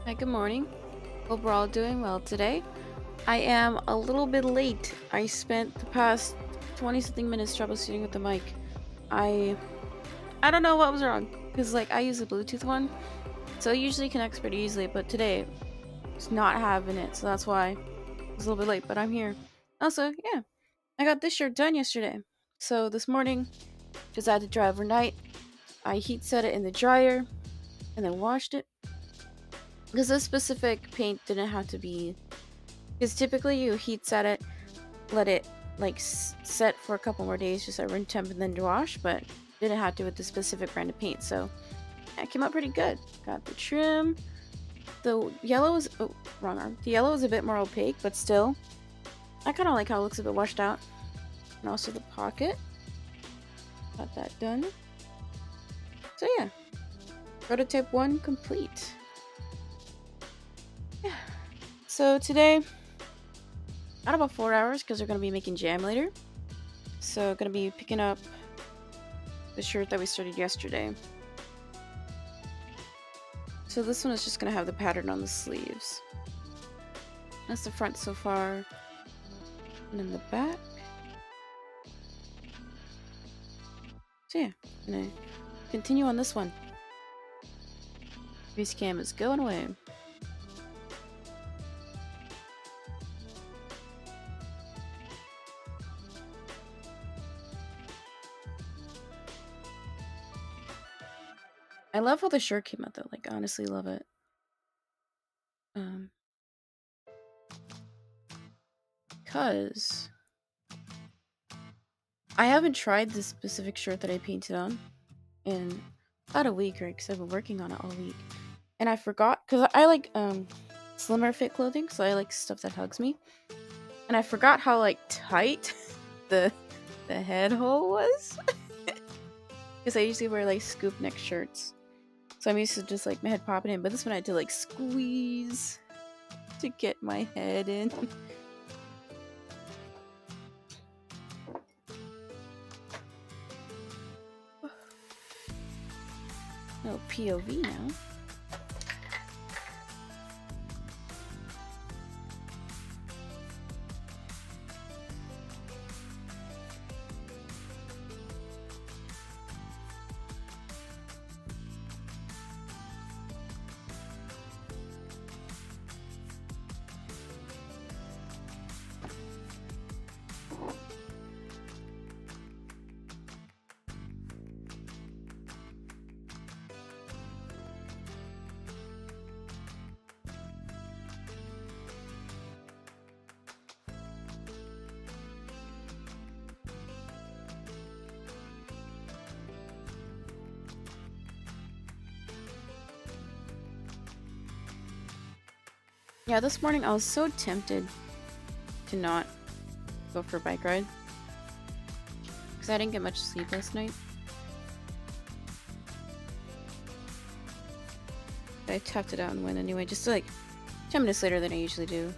Hi, good morning. Hope we're all doing well today. I am a little bit late. I spent the past 20 something minutes troubleshooting with the mic. I I don't know what was wrong because I use the Bluetooth one, so it usually connects pretty easily, but today it's not having it, so that's why I was a little bit late, but I'm here. Also, yeah, I got this shirt done yesterday. So this morning, decided to dry overnight. I heat set it in the dryer and then washed it because this specific paint didn't have to be. Because typically you heat set it, let it set for a couple more days just at room temp and then wash, but didn't have to with the specific brand of paint. So yeah, it came out pretty good. Got the trim. The yellow is wrong arm. The yellow is a bit more opaque, but still, I kind of like how it looks a bit washed out. And also the pocket. Got that done. So yeah, prototype 1 complete. Yeah. So today, got about 4 hours because we're gonna be making jam later. So gonna be picking up the shirt that we started yesterday. So this one is just gonna have the pattern on the sleeves. That's the front so far. And then the back. So yeah, I'm gonna continue on this one. Grease cam is going away. I love how the shirt came out though, honestly love it. Cause I haven't tried this specific shirt that I painted on in about a week, right? Because I've been working on it all week. And I forgot, because I like slimmer fit clothing, so I like stuff that hugs me. And I forgot how tight the head hole was. Because I usually wear scoop neck shirts. So I'm used to just my head popping in, but this one I had to squeeze to get my head in. No POV now. Yeah, this morning I was so tempted to not go for a bike ride. Because I didn't get much sleep last night. But I toughed it out and went anyway, just 10 minutes later than I usually do.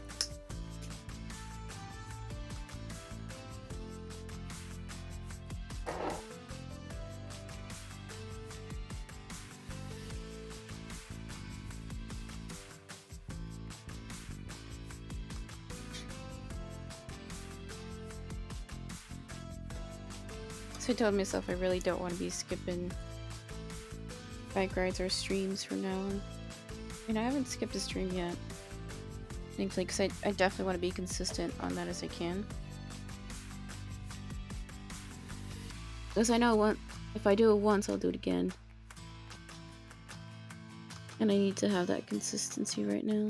So I told myself I really don't want to be skipping bike rides or streams from now on. I mean, I haven't skipped a stream yet. Thankfully, because I definitely want to be consistent on that as I can. Because I know if I do it once, I'll do it again. And I need to have that consistency right now.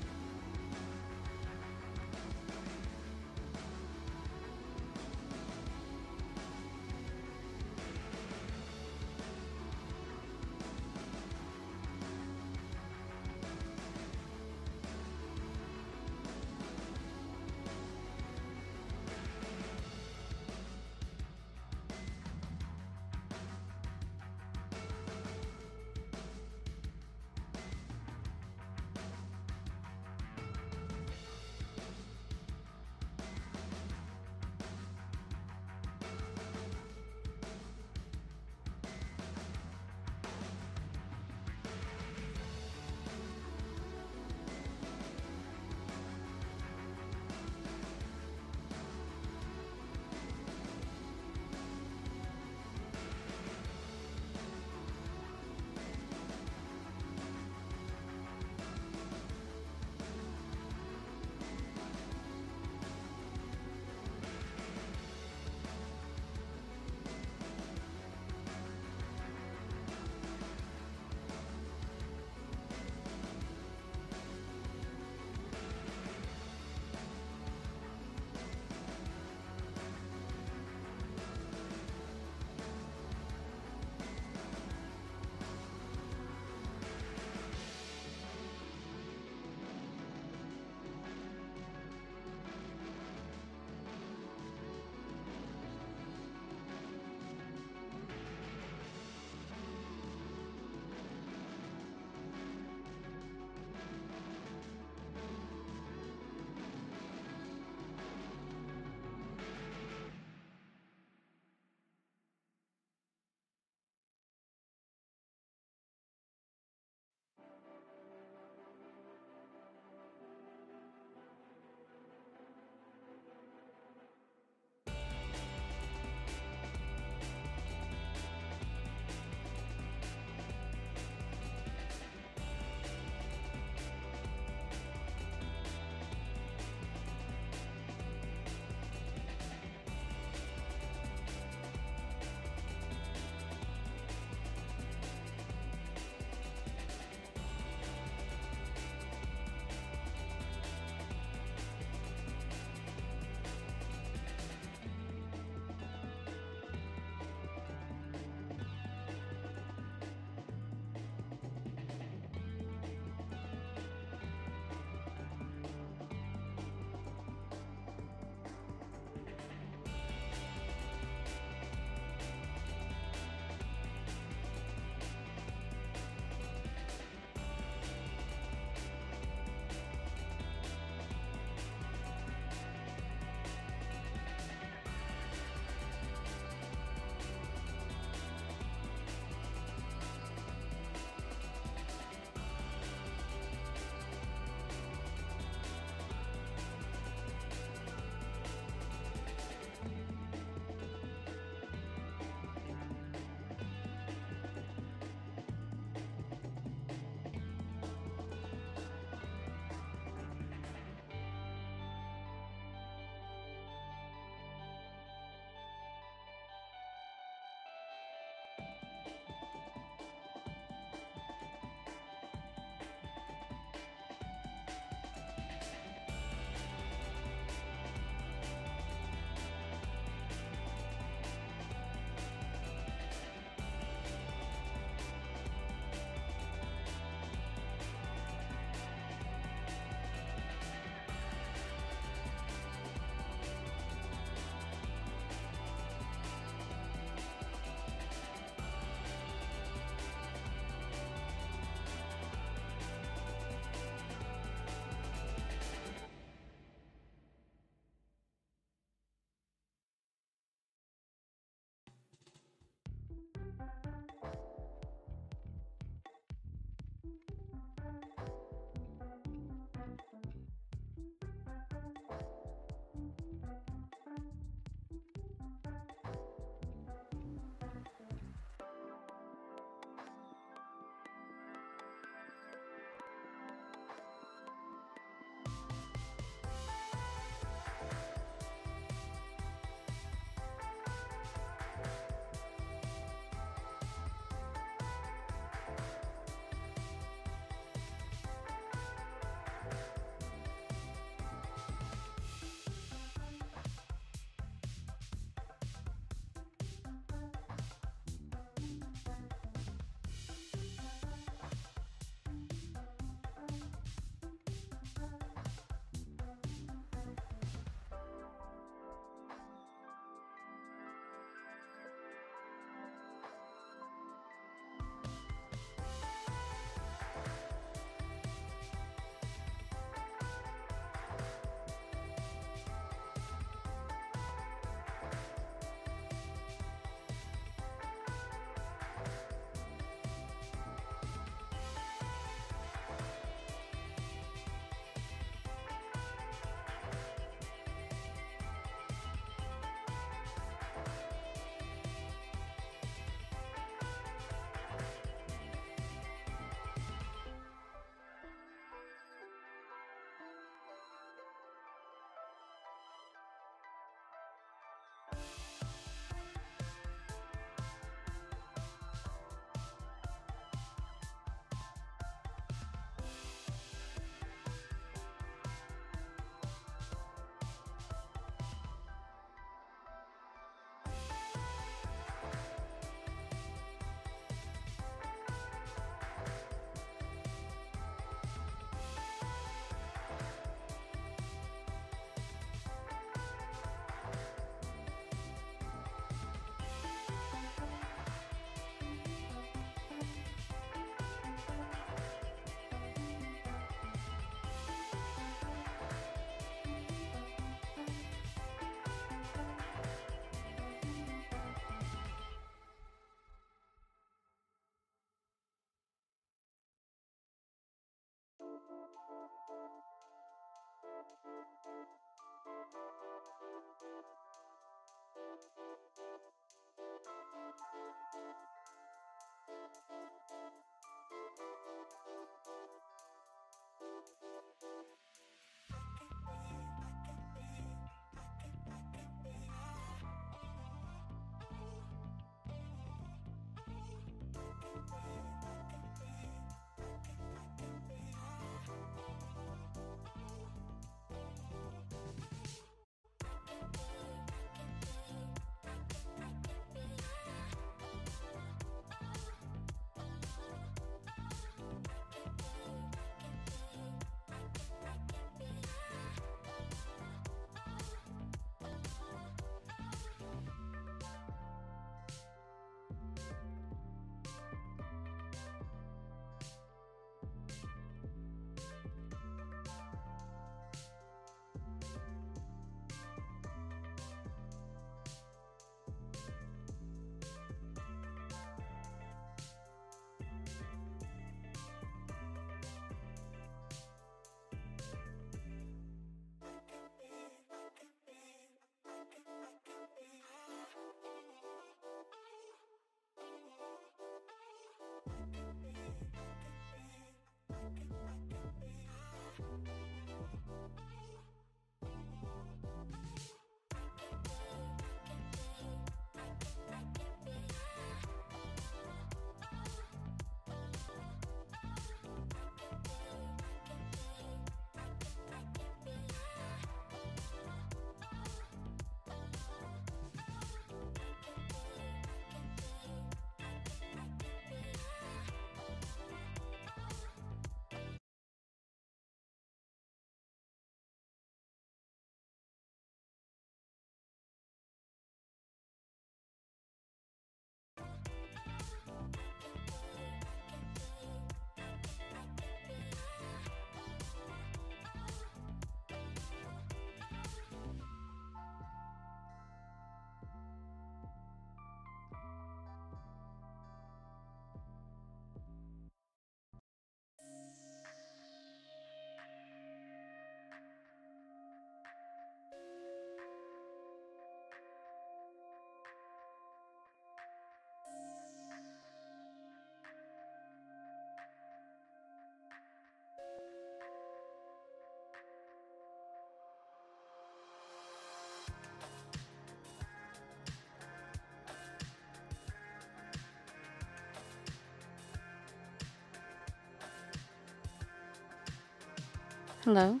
Hello?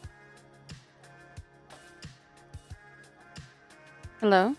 Hello?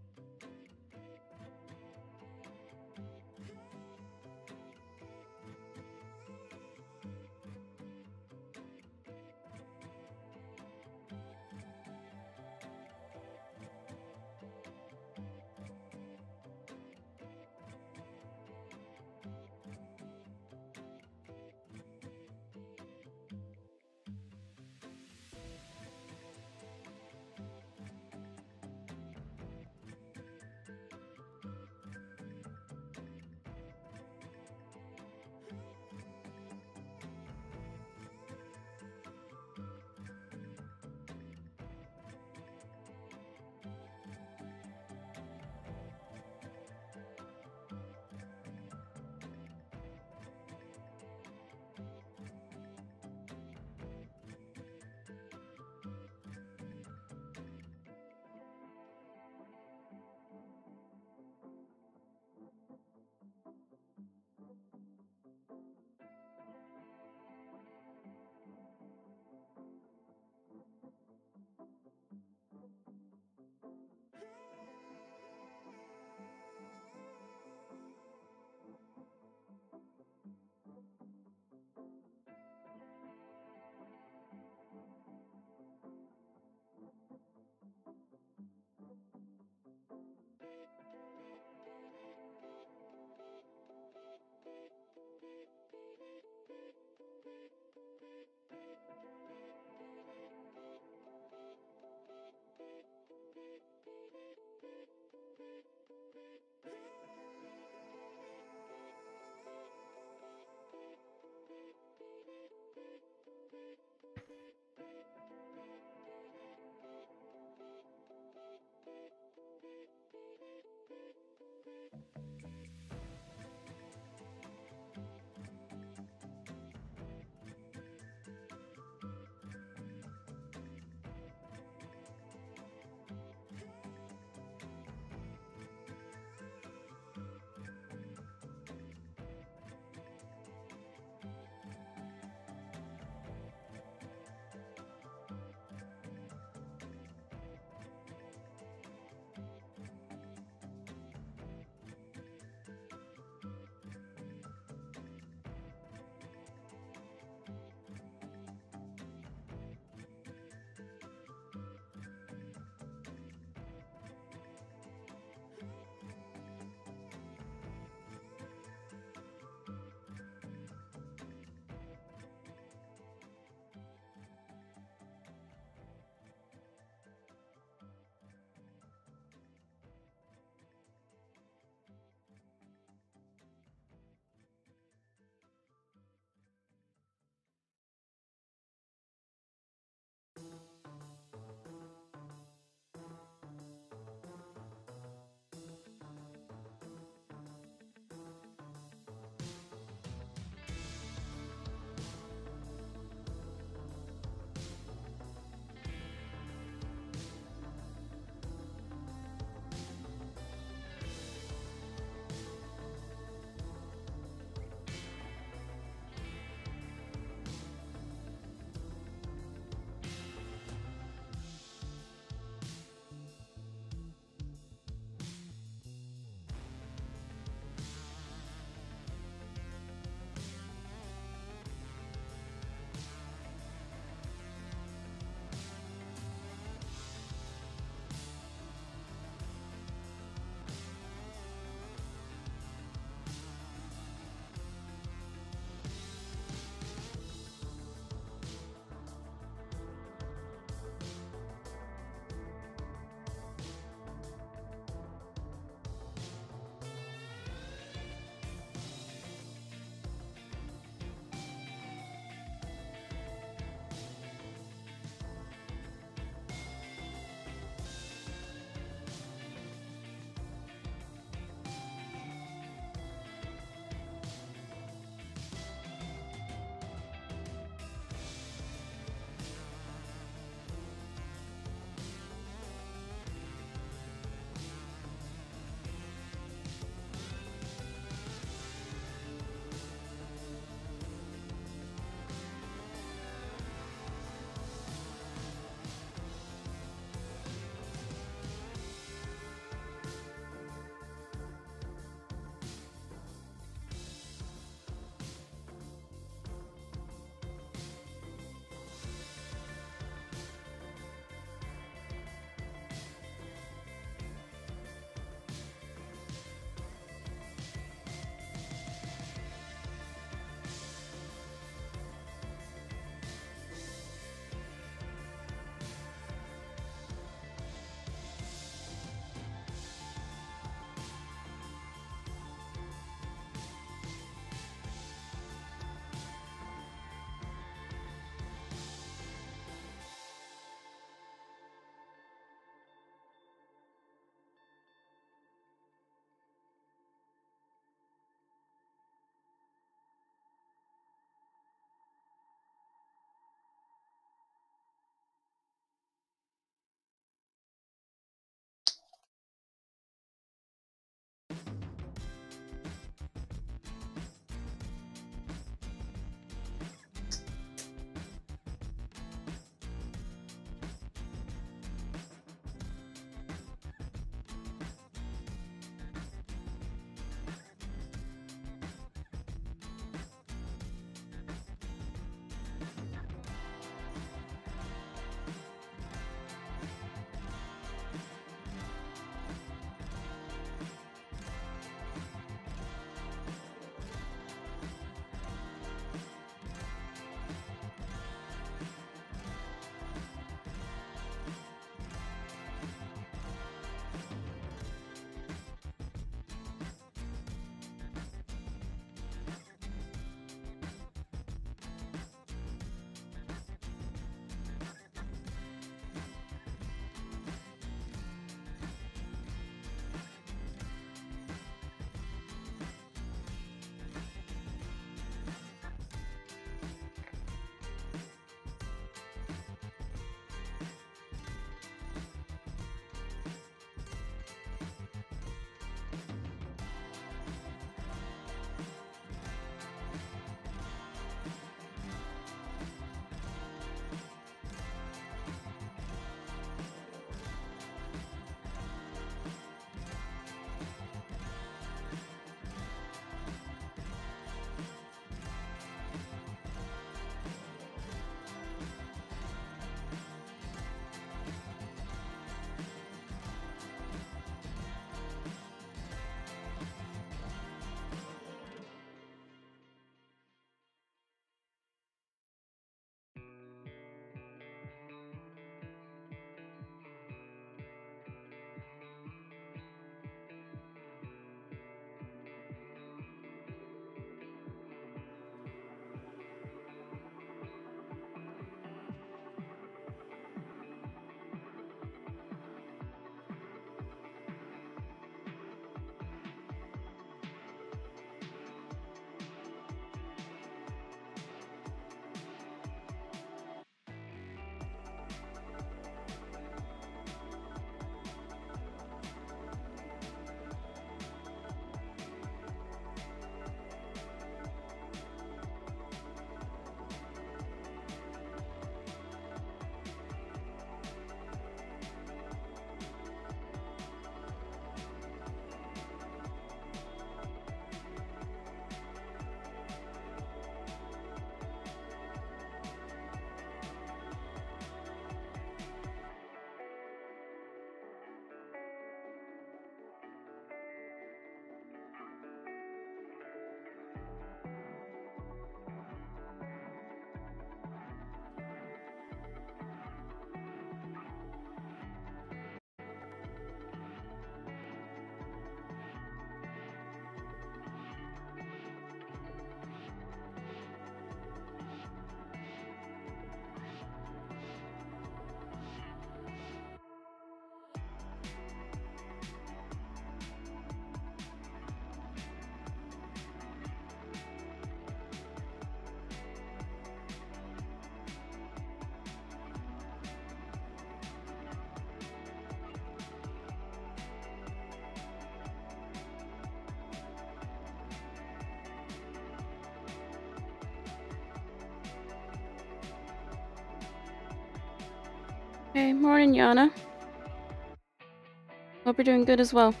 Hey, morning, Yana. Hope you're doing good as well.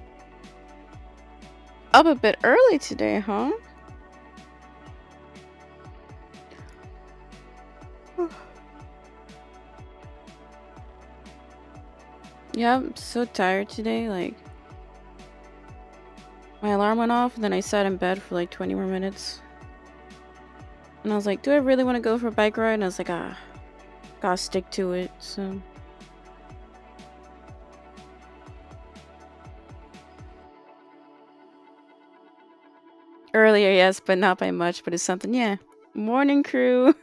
Up a bit early today, huh? Yeah, I'm so tired today. Like, my alarm went off, and then I sat in bed for like 20 more minutes. And I was like, do I really want to go for a bike ride? And I was like, gotta stick to it, so. Earlier, yes, but not by much, but it's something, yeah. Morning, crew.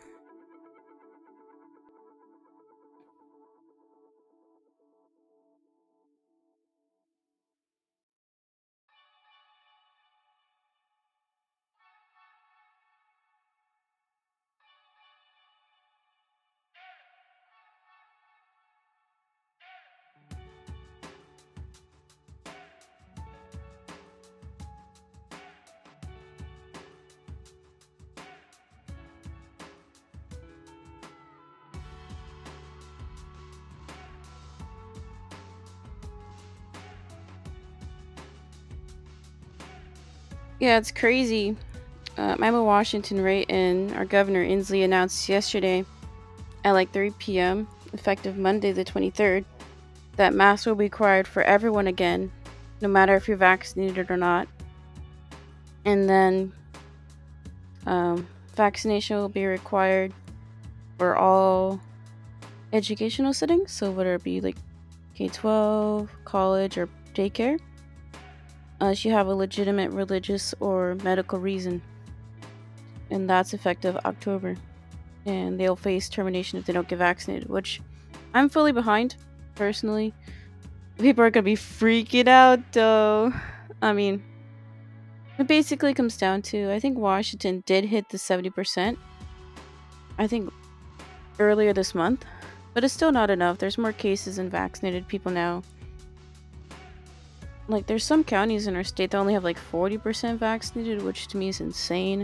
Yeah, it's crazy. I'm in Washington, right? And our governor, Inslee, announced yesterday at like 3 p.m., effective Monday the 23rd, that masks will be required for everyone again, no matter if you're vaccinated or not. And then vaccination will be required for all educational settings. So whether it be like K-12, college, or daycare, unless you have a legitimate religious or medical reason. And that's effective October. And they'll face termination if they don't get vaccinated, which I'm fully behind, personally. People are gonna be freaking out, though. I mean, it basically comes down to, I think Washington did hit the 70%, I think earlier this month, but it's still not enough. There's more cases than vaccinated people now. Like, there's some counties in our state that only have like 40% vaccinated, which to me is insane.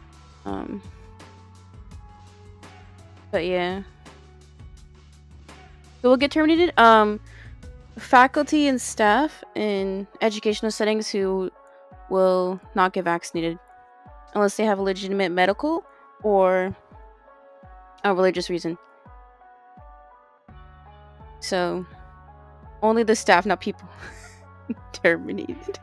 But yeah. Who will get terminated? Faculty and staff in educational settings who will not get vaccinated unless they have a legitimate medical or a religious reason. So, only the staff, not people, terminated.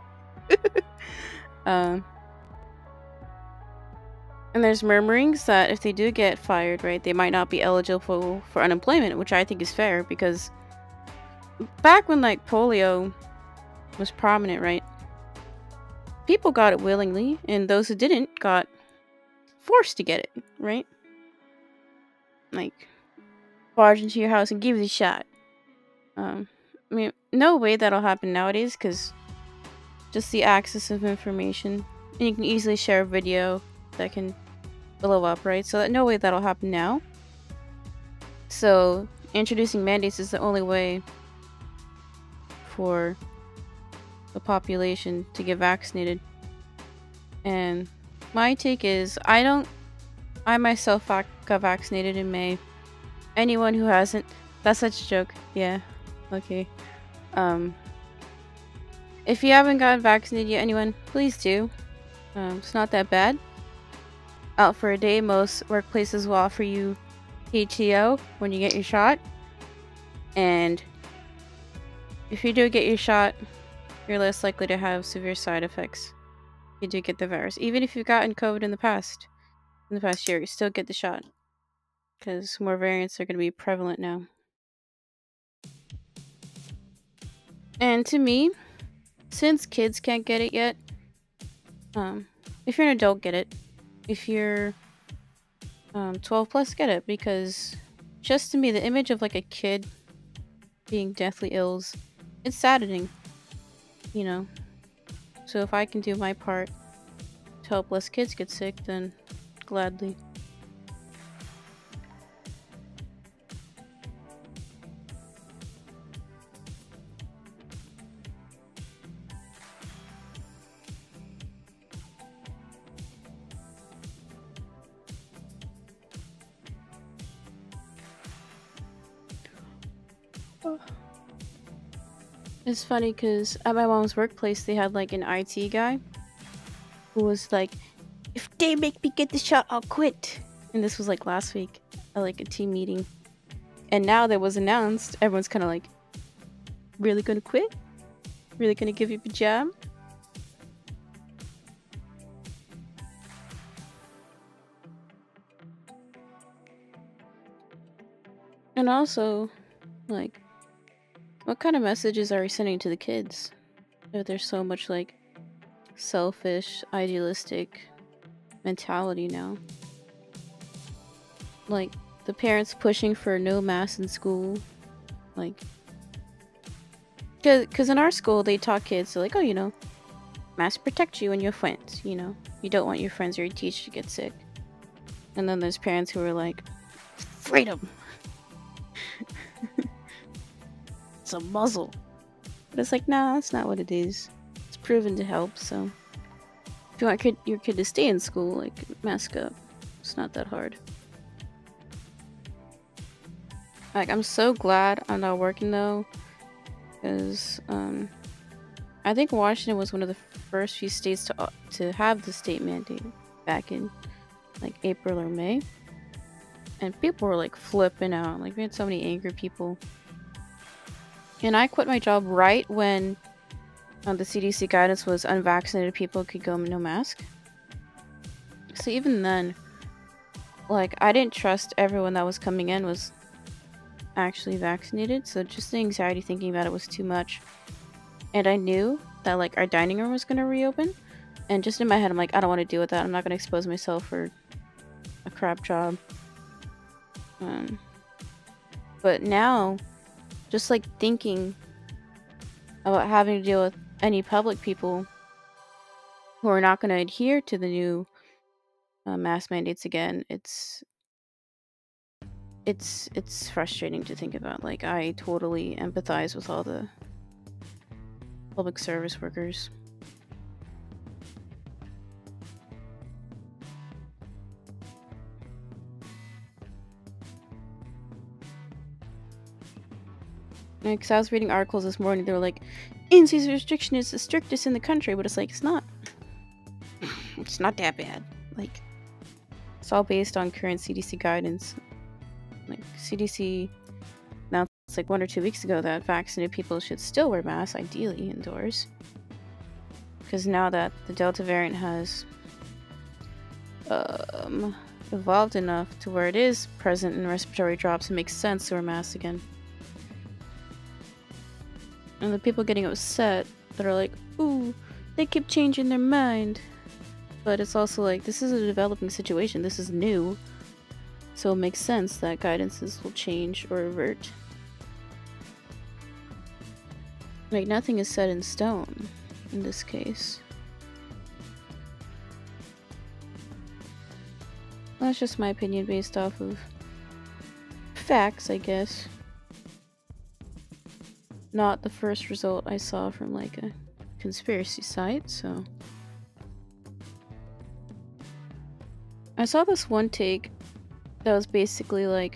And there's murmurings that if they do get fired, right, they might not be eligible for unemployment, which I think is fair because back when like polio was prominent, right, people got it willingly, and those who didn't got forced to get it, right? Like, barge into your house and give you the shot. I mean, no way that'll happen nowadays because just the access of information, and you can easily share a video that can blow up, right? So no way that'll happen now. So introducing mandates is the only way for the population to get vaccinated. And my take is, I myself got vaccinated in May. Anyone who hasn't, that's such a joke. Yeah, okay. If you haven't gotten vaccinated yet, anyone, please do. It's not that bad. Out for a day, most workplaces will offer you PTO when you get your shot. And if you do get your shot, you're less likely to have severe side effects. You do get the virus. Even if you've gotten COVID in the past year, you still get the shot. Because more variants are going to be prevalent now. And to me, since kids can't get it yet, if you're an adult, get it. If you're 12 plus, get it. Because just to me, the image of like a kid being deathly ill, it's saddening, you know. So if I can do my part to help less kids get sick, then gladly. It's funny because at my mom's workplace, they had like an IT guy who was like, if they make me get the shot, I'll quit. And this was like last week at like a team meeting. And now that was announced, everyone's kind of like, really gonna quit? Really gonna give you a job? And also, like, what kind of messages are we sending to the kids? If there's so much like selfish, idealistic mentality now. Like, the parents pushing for no masks in school. Like, because in our school, they taught kids, like, oh, you know, masks protect you and your friends, you know? You don't want your friends or your teacher to get sick. And then there's parents who are like, freedom! It's a muzzle. But it's like, nah, that's not what it is. It's proven to help, so if you want your kid to stay in school, like, mask up. It's not that hard. Like, I'm so glad I'm not working, though, because, I think Washington was one of the first few states to have the state mandate back in, like, April or May. And people were, like, flipping out. Like, we had so many angry people. And I quit my job right when the CDC guidance was unvaccinated people could go no mask. So even then, like, I didn't trust everyone that was coming in was actually vaccinated. So just the anxiety thinking about it was too much. And I knew that, like, our dining room was going to reopen. And just in my head, I'm like, I don't want to deal with that. I'm not going to expose myself for a crap job. But now, just like thinking about having to deal with any public people who are not going to adhere to the new mask mandates again, it's frustrating to think about. Like, I totally empathize with all the public service workers. Because I was reading articles this morning, they were like, NC's restriction is the strictest in the country, but it's like, it's not. It's not that bad. Like, it's all based on current CDC guidance. Like, CDC announced like 1 or 2 weeks ago that vaccinated people should still wear masks, ideally indoors. Because now that the Delta variant has evolved enough to where it is present in respiratory drops, it makes sense to wear masks again. And the people getting upset that are like, ooh, they keep changing their mind. But it's also like, this is a developing situation. This is new. So it makes sense that guidances will change or revert. Like, nothing is set in stone in this case. That's just my opinion based off of facts, I guess. Not the first result I saw from like a conspiracy site, so. I saw this one take that was basically like,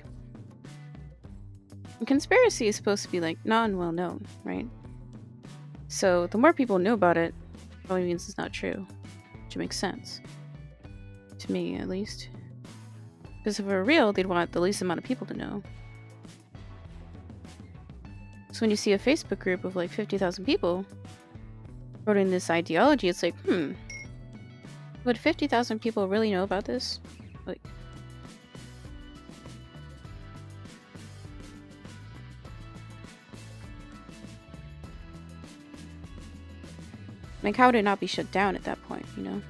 a conspiracy is supposed to be like non-well known, right? So the more people know about it, probably means it's not true, which makes sense. To me, at least. Because if it were real, they'd want the least amount of people to know. So when you see a Facebook group of like 50,000 people promoting this ideology, it's like, would 50,000 people really know about this? Like, how would it not be shut down at that point, you know?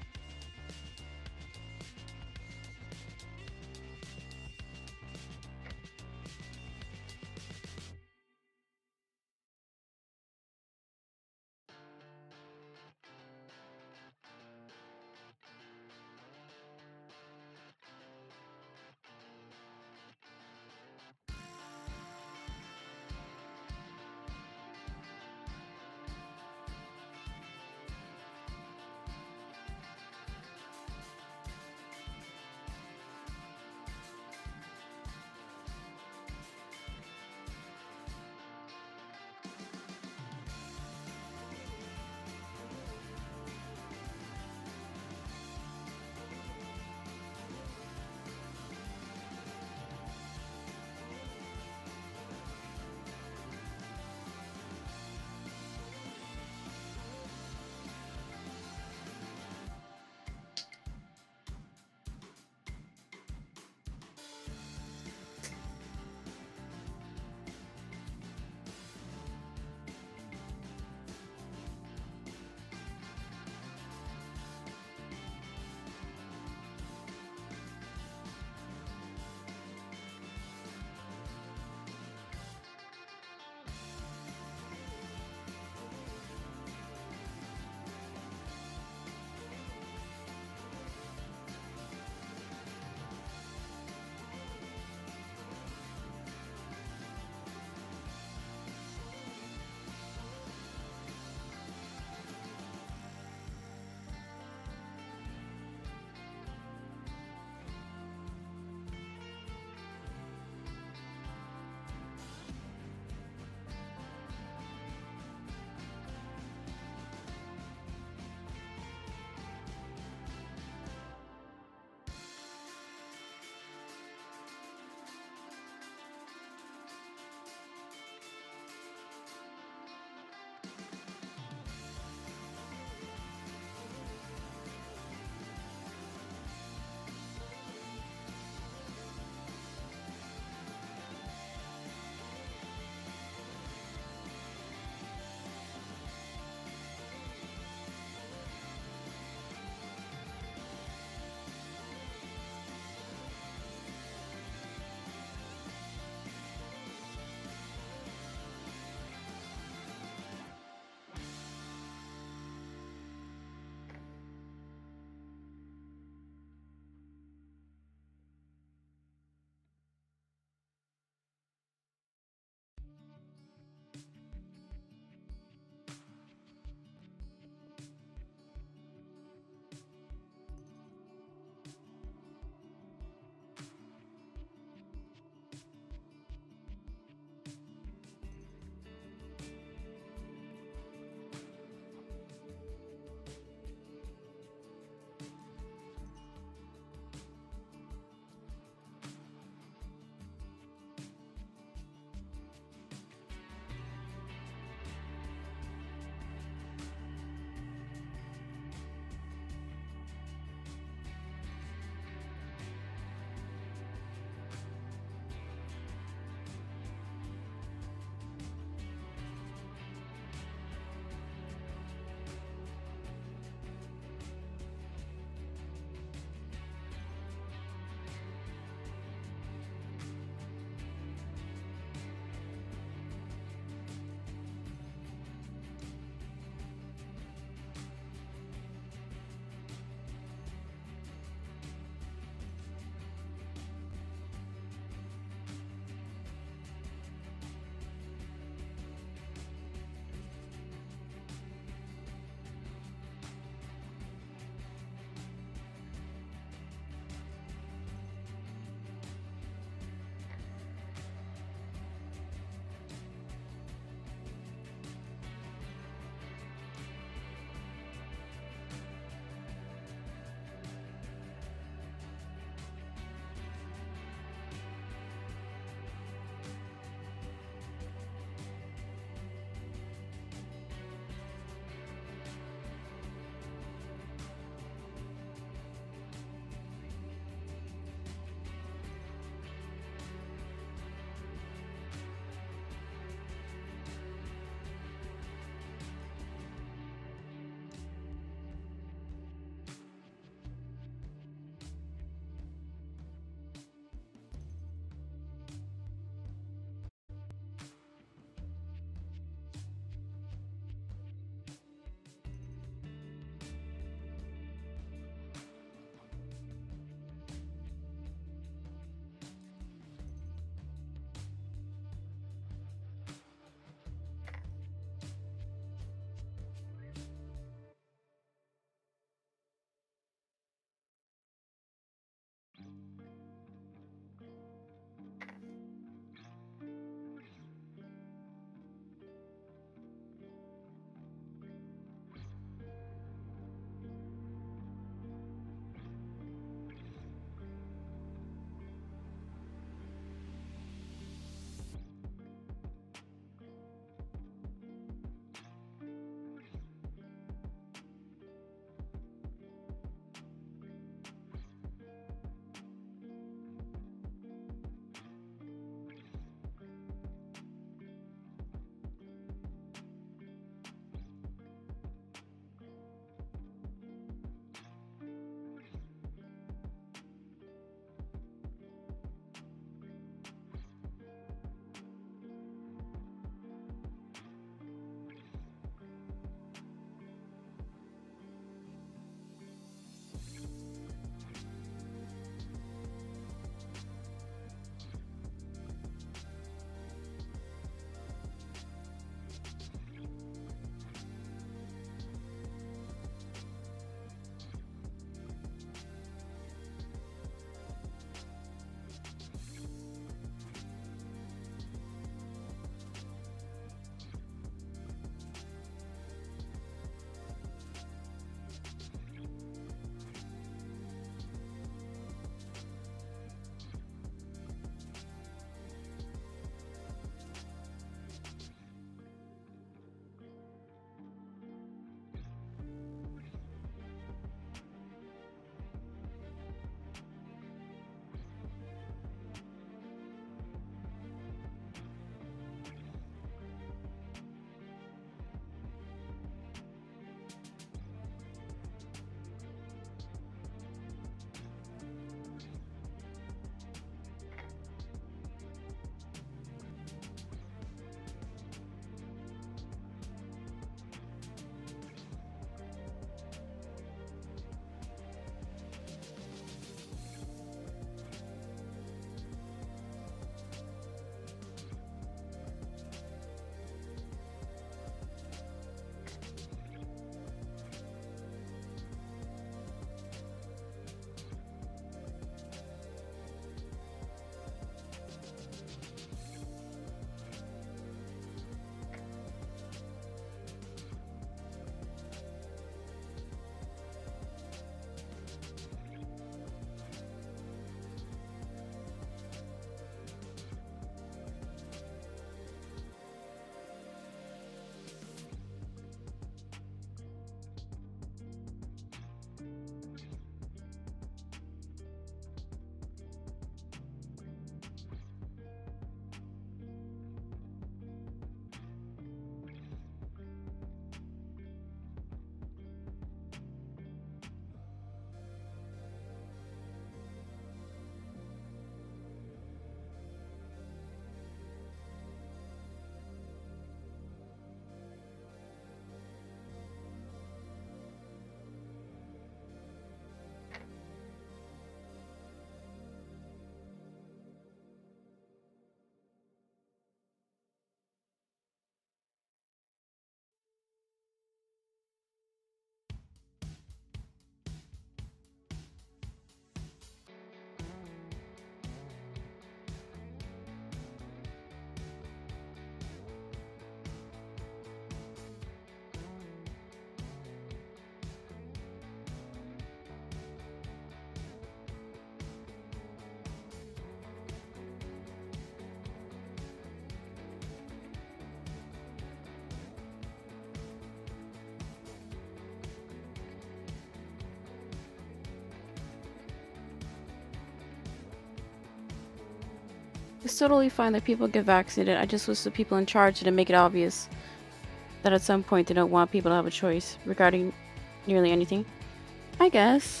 It's totally fine that people get vaccinated. I just wish the people in charge didn't make it obvious that at some point they don't want people to have a choice regarding nearly anything. I guess.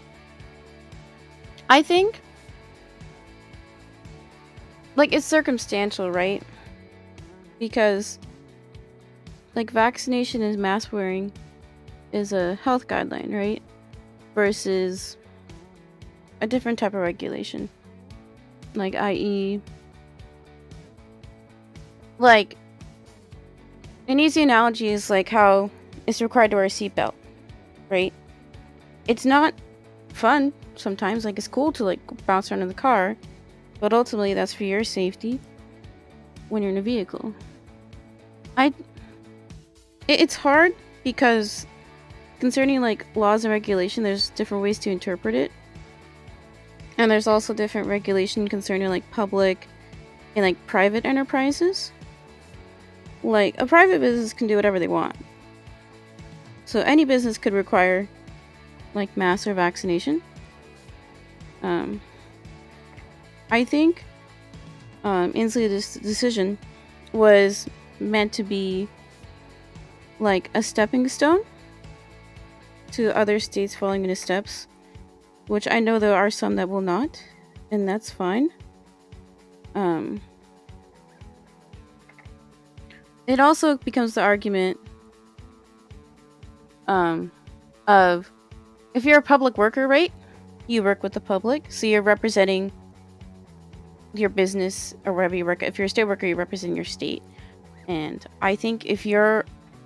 I think, like, it's circumstantial, right? Because, like, vaccination and mask wearing is a health guideline, right? Versus a different type of regulation. Like, i.e., like, an easy analogy is like how it's required to wear a seatbelt, right? It's not fun sometimes, like, it's cool to, like, bounce around in the car, but ultimately that's for your safety when you're in a vehicle. It's hard because concerning, like, laws and regulation, there's different ways to interpret it. And there's also different regulation concerning, like, public and, like, private enterprises. Like, a private business can do whatever they want. So any business could require, like, mask or vaccination. I think Inslee's decision was meant to be like a stepping stone to other states following in his steps, which I know there are some that will not, and that's fine. It also becomes the argument of if you're a public worker, right? You work with the public, so you're representing your business or wherever you work. If you're a state worker, you're representing your state. And I think if your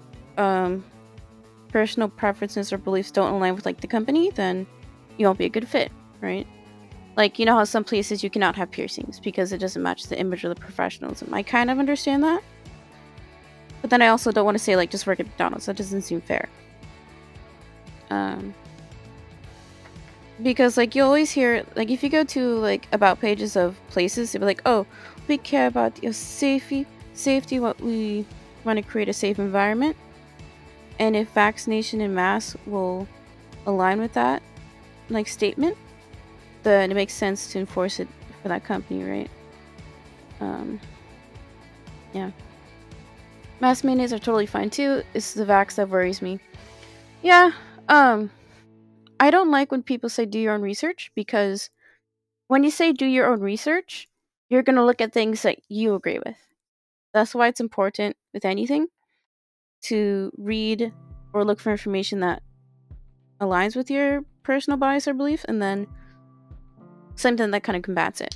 personal preferences or beliefs don't align with, like, the company, then you won't be a good fit, right? Like, you know how some places you cannot have piercings because it doesn't match the image of the professionalism. I kind of understand that. But then I also don't want to say, like, just work at McDonald's. That doesn't seem fair. Because, like, you always hear, like, if you go to, like, about pages of places, they'll be like, oh, we care about your safety, what we want to create a safe environment. And if vaccination and masks will align with that, like, statement, then it makes sense to enforce it for that company, right? Yeah. Mask mandates are totally fine too. It's the vax that worries me. Yeah, I don't like when people say do your own research, because when you say do your own research, you're going to look at things that you agree with. That's why it's important with anything to read or look for information that aligns with your personal bias or belief, and then something that kind of combats it.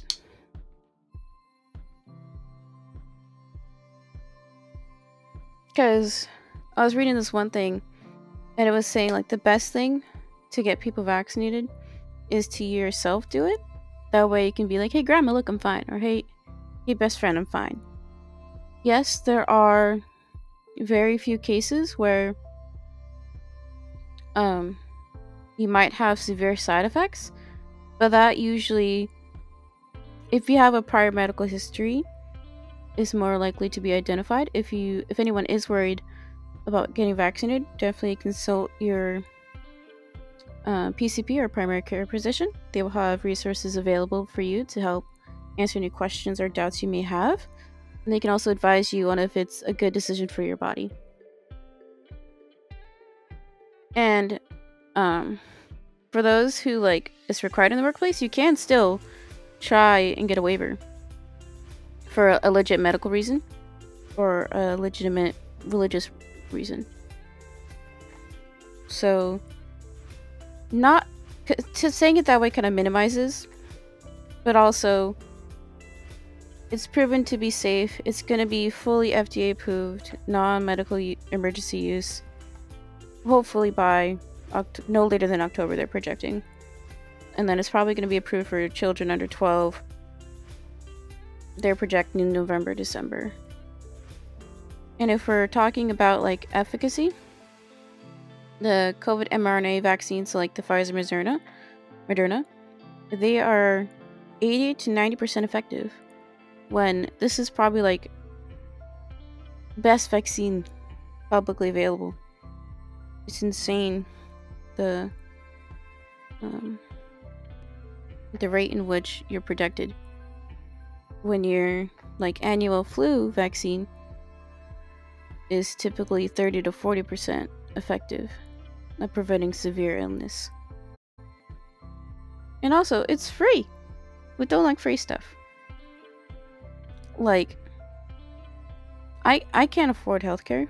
Because I was reading this one thing, and it was saying, like, the best thing to get people vaccinated is to yourself do it. That way you can be like, hey, grandma, look, I'm fine. Or hey, best friend, I'm fine. Yes, there are very few cases where you might have severe side effects, but that usually, if you have a prior medical history, is more likely to be identified. If anyone is worried about getting vaccinated, definitely consult your PCP or primary care physician. They will have resources available for you to help answer any questions or doubts you may have. And they can also advise you on if it's a good decision for your body. And for those who, like, it's required in the workplace, you can still try and get a waiver for a legit medical reason or a legitimate religious reason. So, not to saying it that way kind of minimizes, but also it's proven to be safe. It's going to be fully FDA approved, non-medical emergency use, hopefully by no later than October, they're projecting. And then it's probably going to be approved for children under 12. They're projecting November, December. And if we're talking about, like, efficacy, the COVID mRNA vaccines, so like the Pfizer, Moderna, they are 80 to 90% effective, when this is probably, like, best vaccine publicly available. It's insane the rate in which you're protected when your like annual flu vaccine is typically 30 to 40% effective at preventing severe illness. And also, it's free. We don't like free stuff. Like, I can't afford healthcare.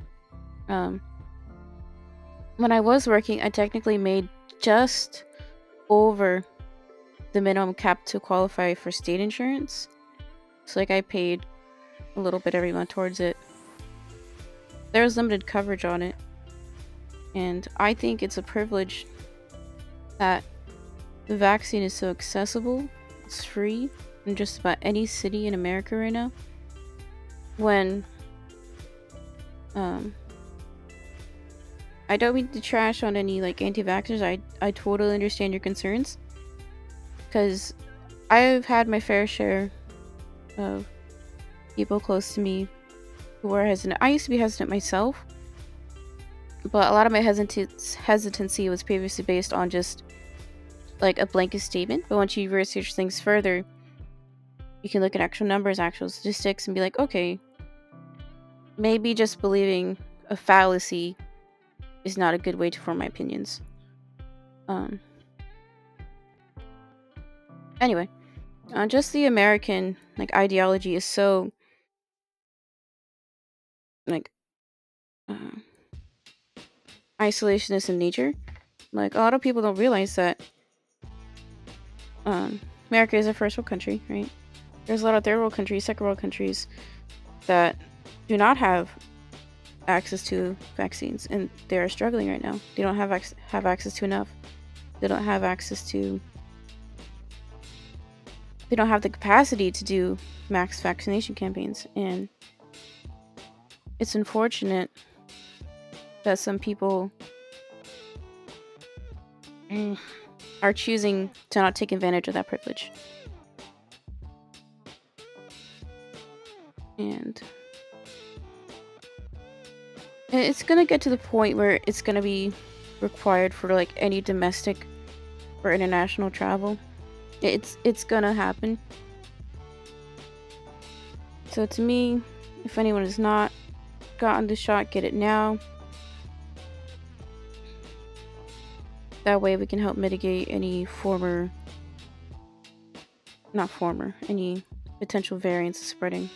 When I was working, I technically made just over the minimum cap to qualify for state insurance. So like I paid a little bit every month towards it. There's limited coverage on it. And I think it's a privilege that the vaccine is so accessible, it's free in just about any city in America right now. When I don't mean to trash on any like anti-vaxxers. I totally understand your concerns, because I've had my fair share of people close to me who were hesitant. I used to be hesitant myself, but a lot of my hesitancy was previously based on just like a blanket statement. But once you research things further, you can look at actual numbers, actual statistics, and be like, okay, maybe just believing a fallacy is not a good way to form my opinions. Anyway, just the American like ideology is so like isolationist in nature. Like a lot of people don't realize that America is a first world country, right? There's a lot of third world countries, second world countries that do not have access to vaccines, and they are struggling right now. They don't have access to enough. They don't have access to. They don't have the capacity to do mass vaccination campaigns, and it's unfortunate that some people are choosing to not take advantage of that privilege. And it's gonna get to the point where it's gonna be required for like any domestic or international travel. It's gonna happen. So to me, if anyone has not gotten the shot, get it now. That way we can help mitigate any any potential variants spreading.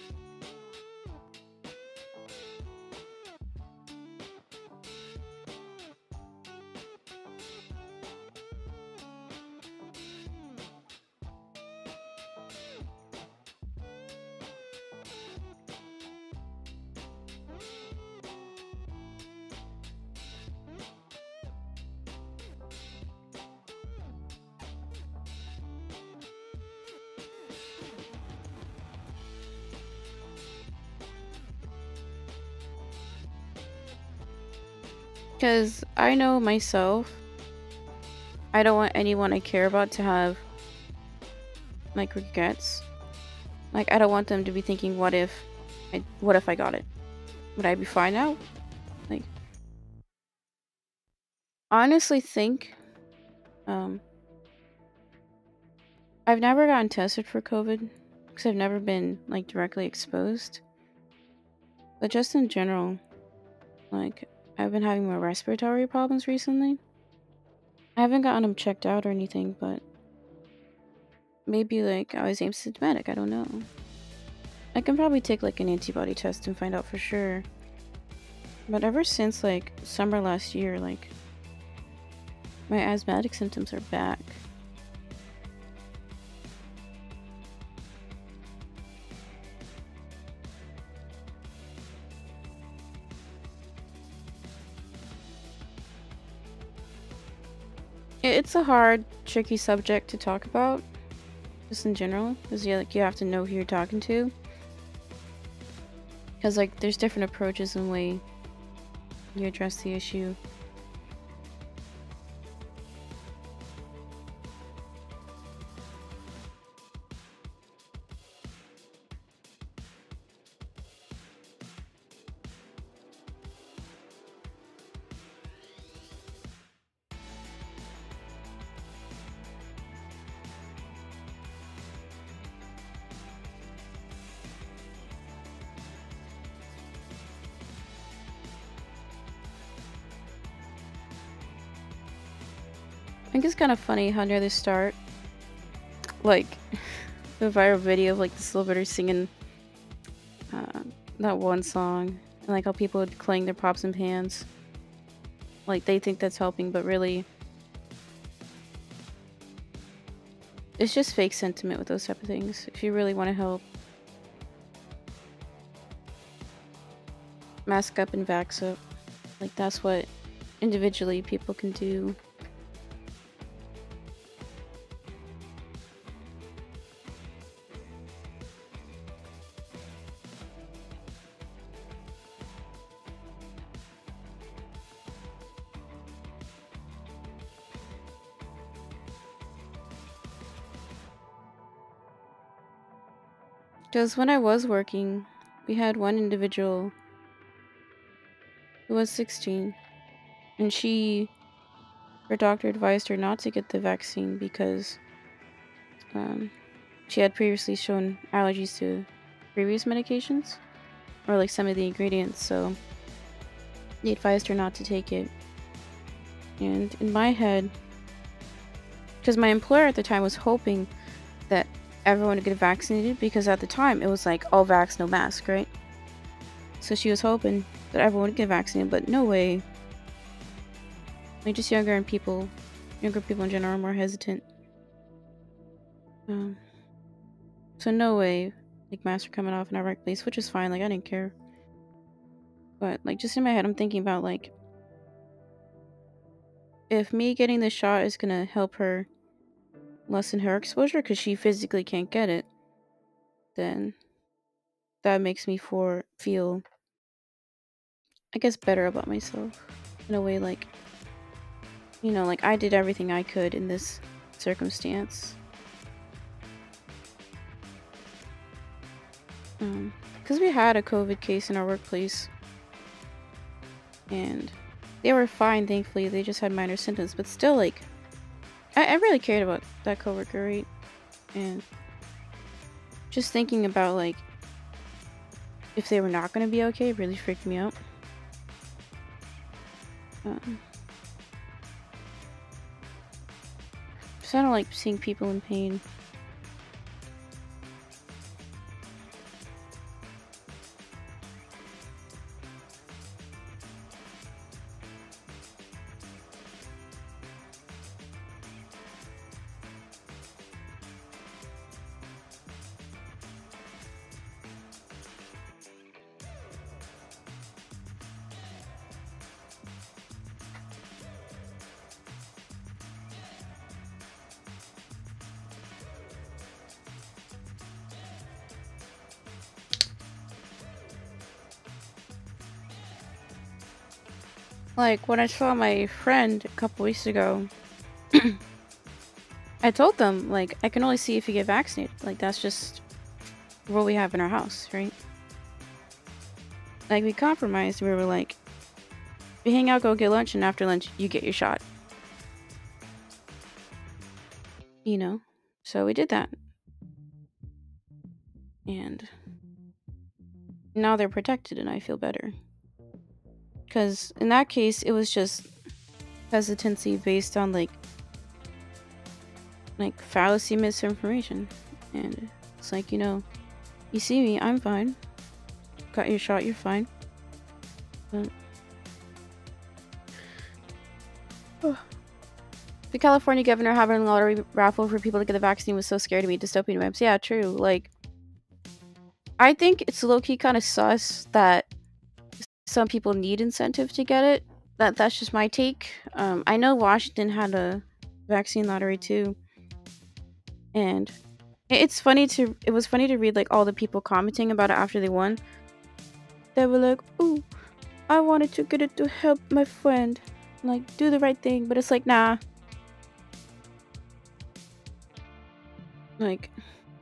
Because I know myself, I don't want anyone I care about to have like regrets. Like I don't want them to be thinking, what if I got it? Would I be fine now? Like I honestly think I've never gotten tested for COVID because I've never been like directly exposed. But just in general, like I've been having more respiratory problems recently. I haven't gotten them checked out or anything, but maybe like I was asymptomatic, I don't know. I can probably take like an antibody test and find out for sure. But ever since like summer last year, like my asthmatic symptoms are back. It's a hard, tricky subject to talk about, just in general, because you have to know who you're talking to. Because like there's different approaches and way you address the issue. I think it's kind of funny how near the start, like, the viral video of like the Silverters singing uh, that one song, and like how people would clang their pots and pans, like they think that's helping, but really, it's just fake sentiment with those type of things. If you really want to help, mask up and vax up. Like that's what individually people can do. Because when I was working, we had one individual who was 16, and her doctor advised her not to get the vaccine because she had previously shown allergies to previous medications, or like some of the ingredients, so they advised her not to take it. And in my head, because my employer at the time was hoping that everyone would get vaccinated, because at the time it was like all vax, no mask, right? So she was hoping that everyone would get vaccinated, but no way. Like just younger people in general are more hesitant. So no way, like masks are coming off in our workplace, which is fine. Like I didn't care. But like just in my head, I'm thinking about like, if me getting the shot is gonna help her lessen her exposure because she physically can't get it, then that makes me feel, I guess, better about myself in a way. Like, you know, like I did everything I could in this circumstance. Because we had a COVID case in our workplace, and they were fine, thankfully. They just had minor symptoms, but still, like, I really cared about that coworker, right? And just thinking about, like, if they were not going to be okay really freaked me out. Just I don't like seeing people in pain. Like, when I saw my friend a couple weeks ago, I told them, like, I can only see if you get vaccinated. Like, that's just what we have in our house, right? Like, we compromised. We were like, we hang out, go get lunch, and after lunch, you get your shot. You know? So we did that. And now they're protected, and I feel better. Because in that case, it was just hesitancy based on, like fallacy, misinformation. And it's like, you know, you see me, I'm fine. Got your shot, you're fine. But the California governor having a lottery raffle for people to get the vaccine was so scary to me. Dystopian webs. Yeah, true. Like, I think it's low-key kind of sus that some people need incentive to get it. That's just my take. I know Washington had a vaccine lottery too, and it was funny to read like all the people commenting about it after they won. They were like, "Ooh, I wanted to get it to help my friend, like do the right thing," but it's like, nah. Like,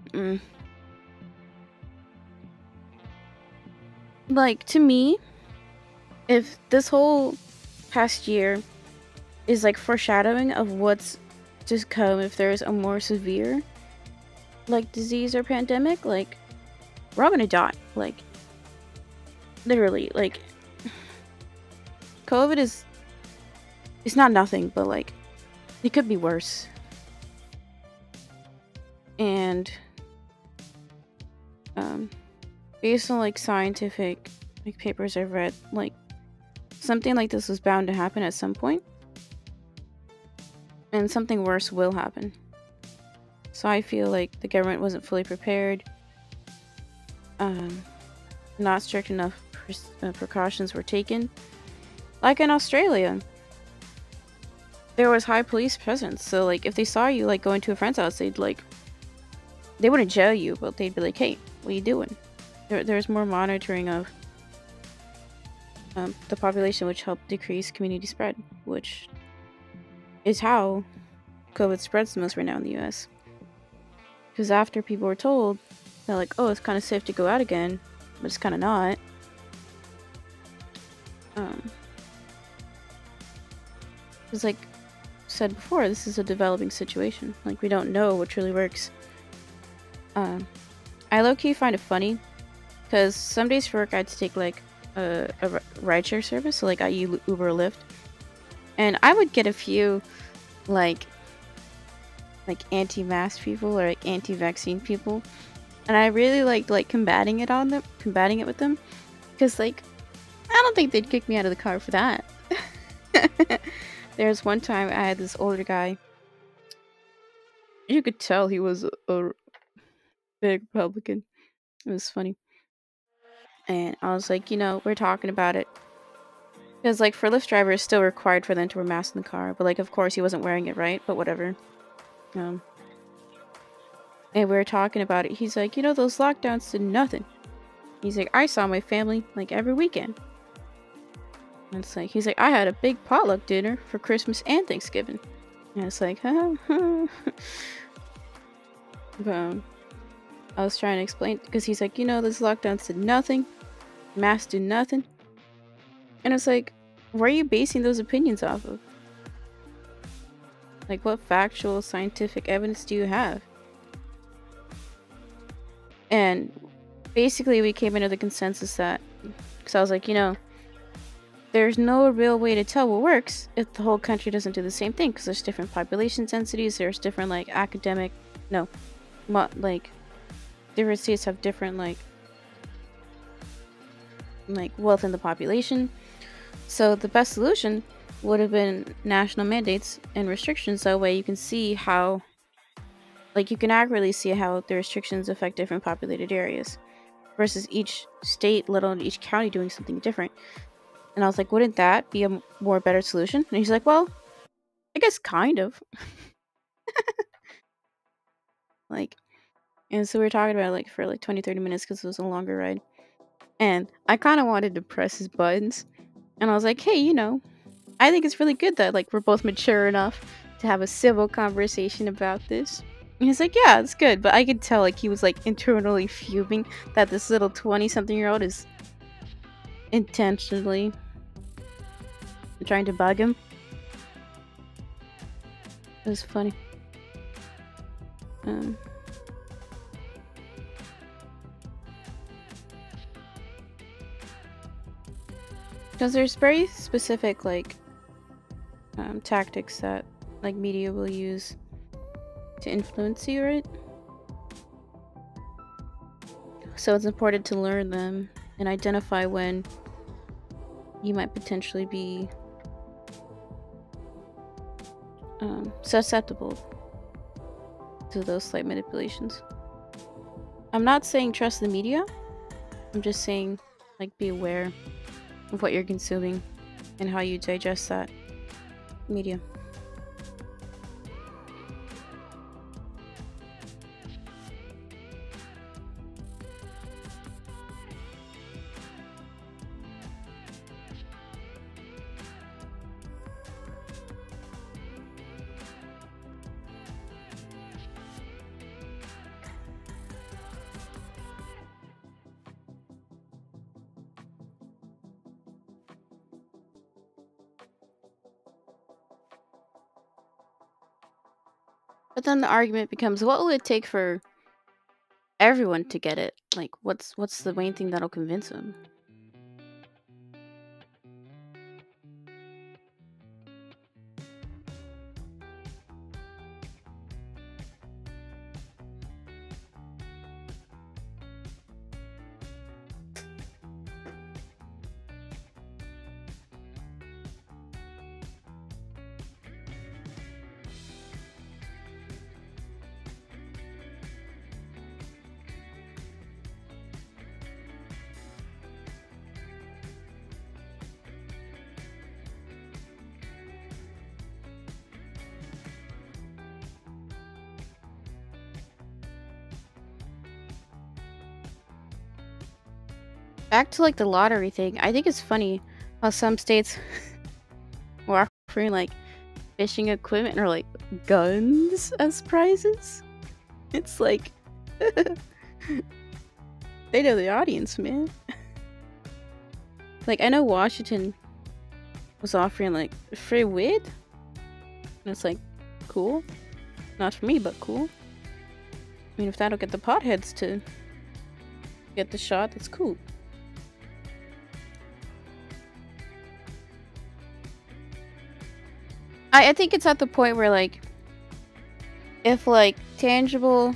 like to me, if this whole past year is like foreshadowing of what's to come if there's a more severe like disease or pandemic, like we're all gonna die. Like literally, like COVID it's not nothing, but like It could be worse. And based on like scientific like papers I've read, like something like this was bound to happen at some point, and something worse will happen. So I feel like the government wasn't fully prepared. Not strict enough precautions were taken. Like in Australia, there was high police presence. So like if they saw you like going to a friend's house, they wouldn't jail you, but they'd be like, "Hey, what are you doing?" There's more monitoring of the population, which helped decrease community spread, which is how COVID spreads the most right now in the U.S. Because after people were told, they're like, "Oh, it's kind of safe to go out again," but it's kind of not. Because like said before, this is a developing situation. Like we don't know what truly works. I low-key find it funny because some days for work I had to take like a rideshare service, so like I use Uber or Lyft, and I would get a few like anti-mask people or like anti-vaccine people, and I really liked like combating it with them, because like I don't think they'd kick me out of the car for that. There's one time I had this older guy. You could tell he was a big Republican. It was funny. And I was like, we're talking about it. Because, like, for Lyft drivers, it's still required for them to wear masks in the car. But, like, of course, he wasn't wearing it, right? But whatever. And we were talking about it. He's like, those lockdowns did nothing. He's like, I saw my family, like, every weekend. And it's like, he's like, I had a big potluck dinner for Christmas and Thanksgiving. And it's like, But, I was trying to explain, because he's like, those lockdowns did nothing. Masks do nothing. And it's like, what are you basing those opinions off of? Like, what factual, scientific evidence do you have? And basically, we came into the consensus that, because I was like, there's no real way to tell what works if the whole country doesn't do the same thing, because there's different population densities, there's different, like, different states have different, like wealth in the population. So the best solution would have been national mandates and restrictions. That way you can see how, like, you can accurately see how the restrictions affect different populated areas versus each state, let alone each county, doing something different. And I was like, wouldn't that be a more better solution? And he's like, well, I guess kind of. Like, and so we were talking about it, like, for like 20-30 minutes, because it was a longer ride. And I kind of wanted to press his buttons. And I was like, hey, I think it's really good that, like, we're both mature enough to have a civil conversation about this. And he's like, yeah, it's good. But I could tell, like, he was, like, internally fuming that this little 20-something-year-old is intentionally trying to bug him. It was funny. Because there's very specific, like, tactics that, like, media will use to influence you, right? So it's important to learn them and identify when you might potentially be susceptible to those slight manipulations. I'm not saying trust the media. I'm just saying, like, be aware of what you're consuming and how you digest that media. But then the argument becomes, what will it take for everyone to get it? Like, what's the main thing that'll convince them? Back to like the lottery thing. I think it's funny how some states were offering like fishing equipment or like guns as prizes. It's like they know the audience, man. Like I know Washington was offering like free weed, and it's like cool. Not for me, but cool. I mean, if that'll get the potheads to get the shot, that's cool. I think it's at the point where like if like tangible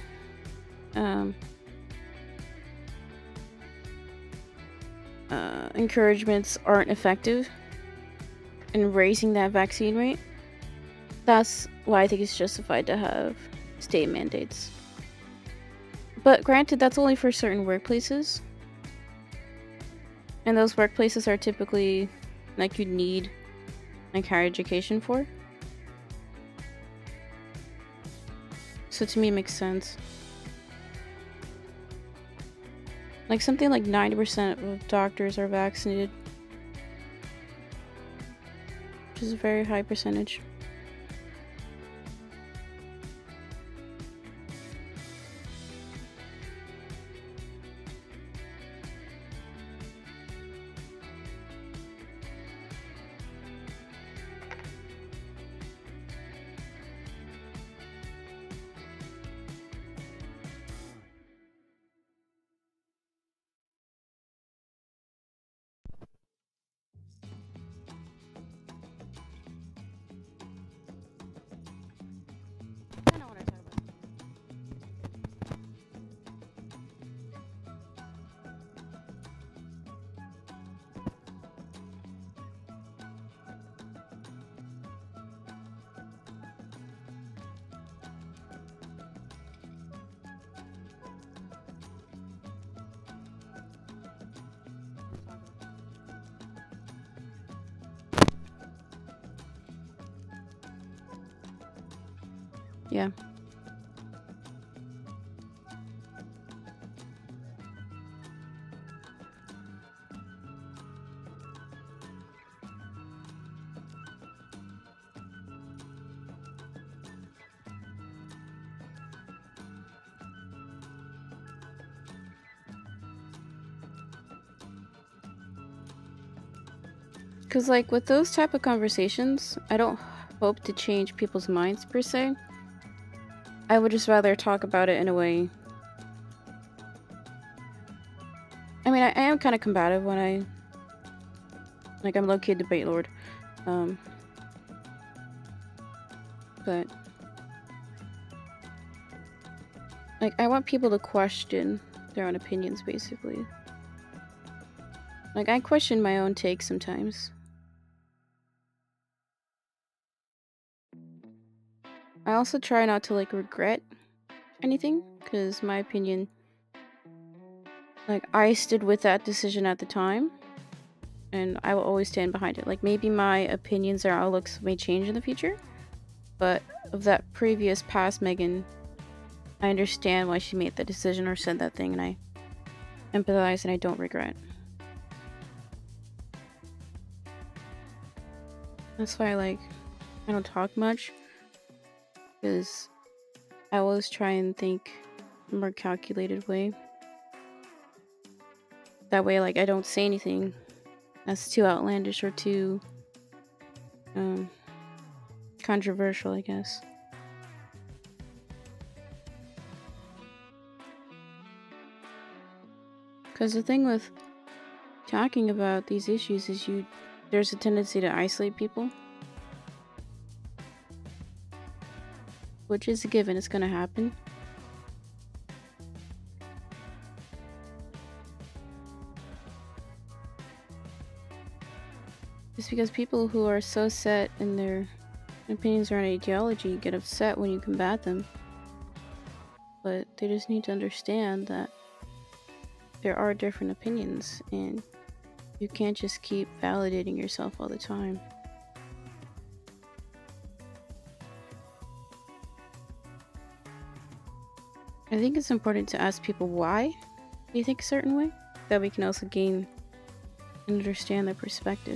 encouragements aren't effective in raising that vaccine rate, that's why I think it's justified to have state mandates. But granted, that's only for certain workplaces, and those workplaces are typically like you need like higher education for. So to me, it makes sense. Like something like 90% of doctors are vaccinated, which is a very high percentage. I know what I'm talking about. Yeah. Because like with those type of conversations, I don't hope to change people's minds per se. I would just rather talk about it in a way. I mean, I am kind of combative when I'm low-key debate lord. But like I want people to question their own opinions basically. Like I question my own takes sometimes. I also try not to like regret anything, because my opinion, like I stood with that decision at the time and I will always stand behind it. Like maybe my opinions or outlooks may change in the future, but of that previous past Megan, I understand why she made that decision or said that thing, and I empathize and I don't regret. That's why I don't talk much, because I always try and think in a more calculated way. That way, like, I don't say anything that's too outlandish or too controversial, I guess. Because the thing with talking about these issues is there's a tendency to isolate people, which is a given. It's gonna happen. Just because people who are so set in their opinions or an ideology get upset when you combat them, but they just need to understand that there are different opinions and you can't just keep validating yourself all the time. I think it's important to ask people why they think a certain way. that we can also gain and understand their perspective.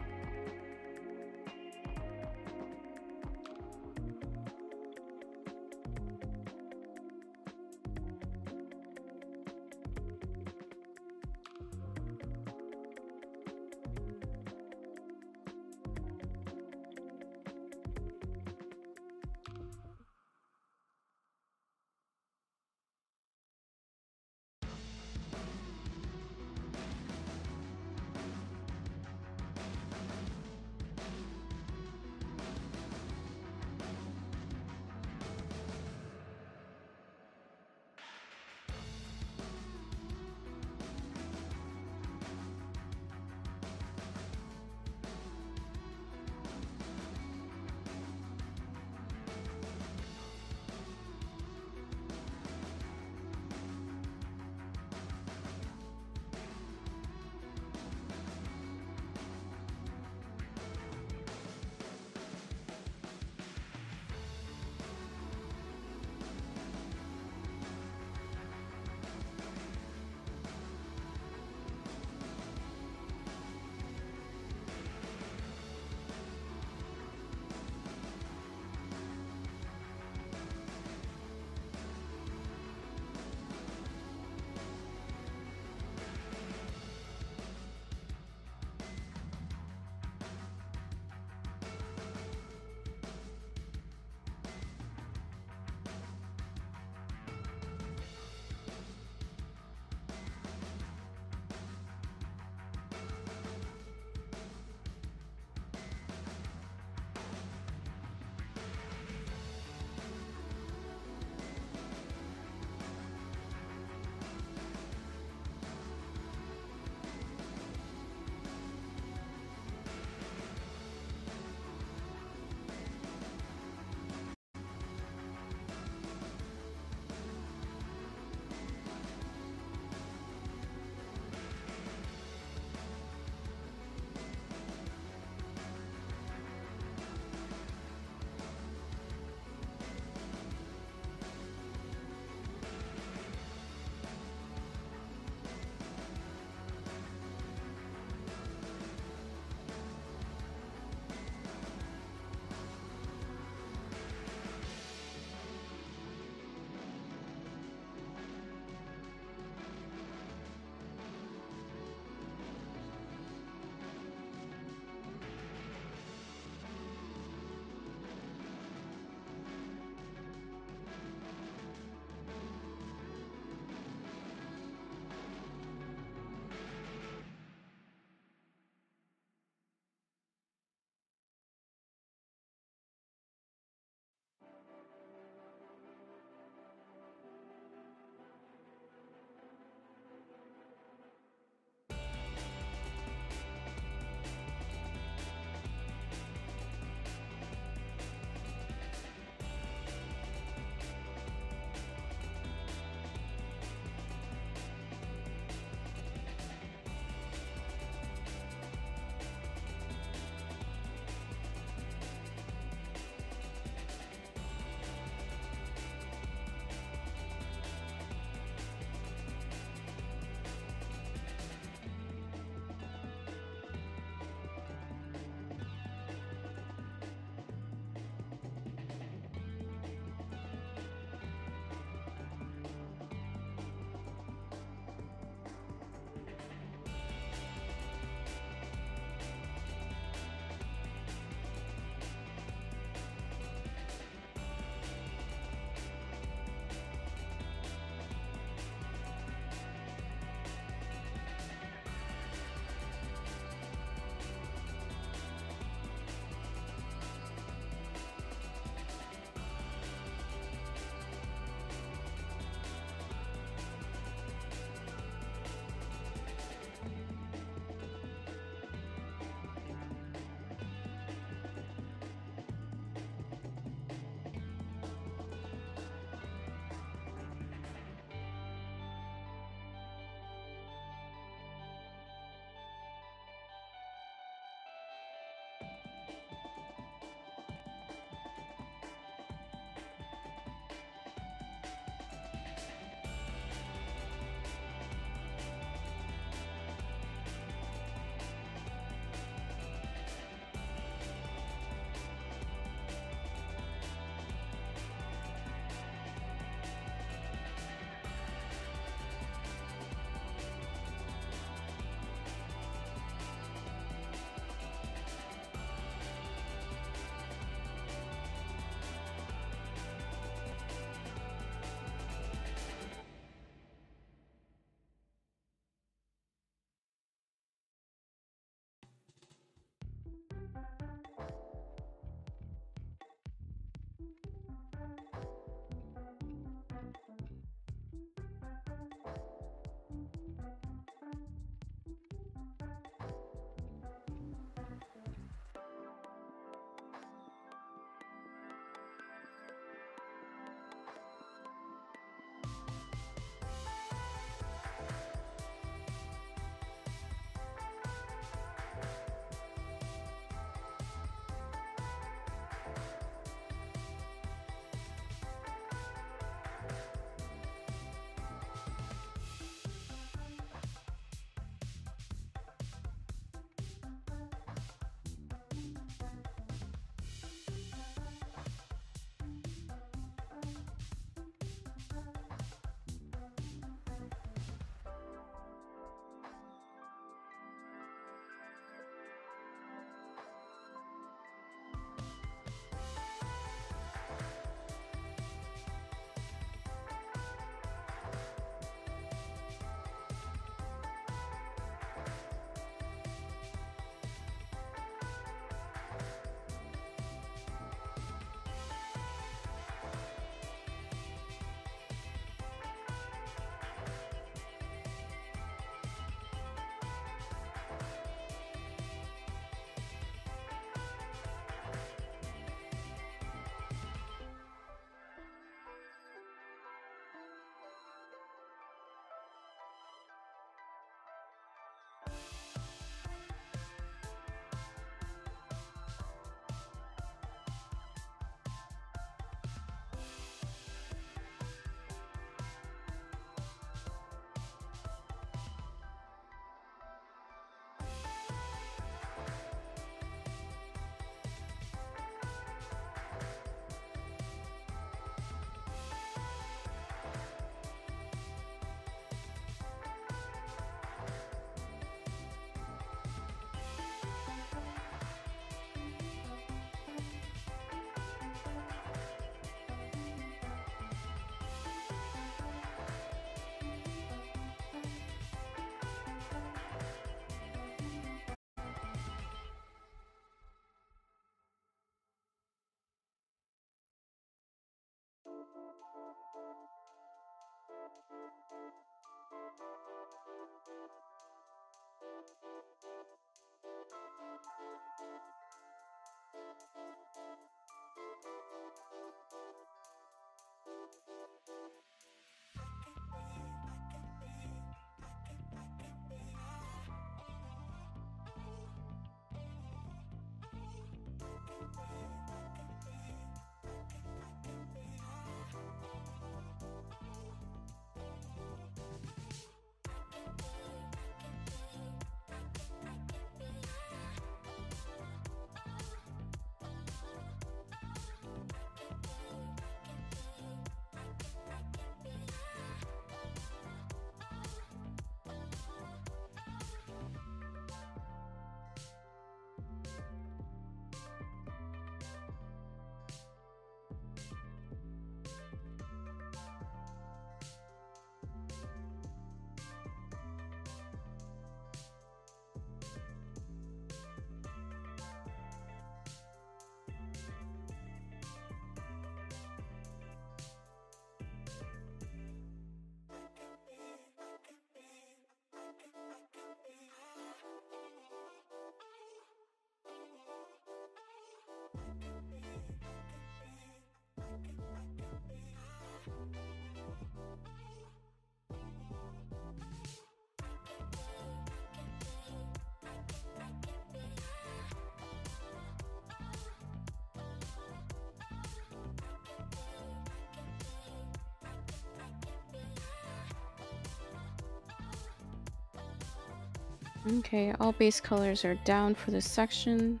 Okay, all base colors are down for this section.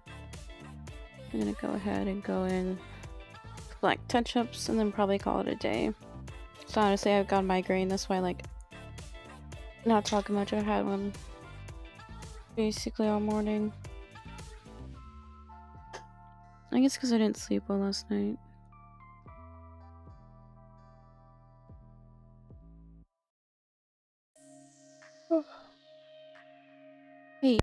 I'm gonna go ahead and go in with black touch-ups and then probably call it a day. So honestly, I've got migraine, that's why I like not talking much. I had one basically all morning. I guess because I didn't sleep well last night. Hey.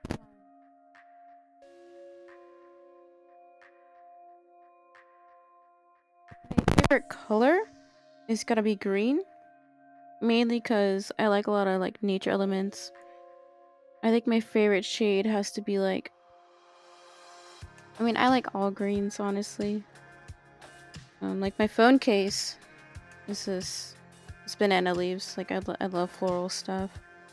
My favorite color is gotta be green. Mainly because I like a lot of like nature elements. I think my favorite shade has to be like... I mean, I like all greens, honestly. Like my phone case. This is... It's banana leaves. Like, I love floral stuff.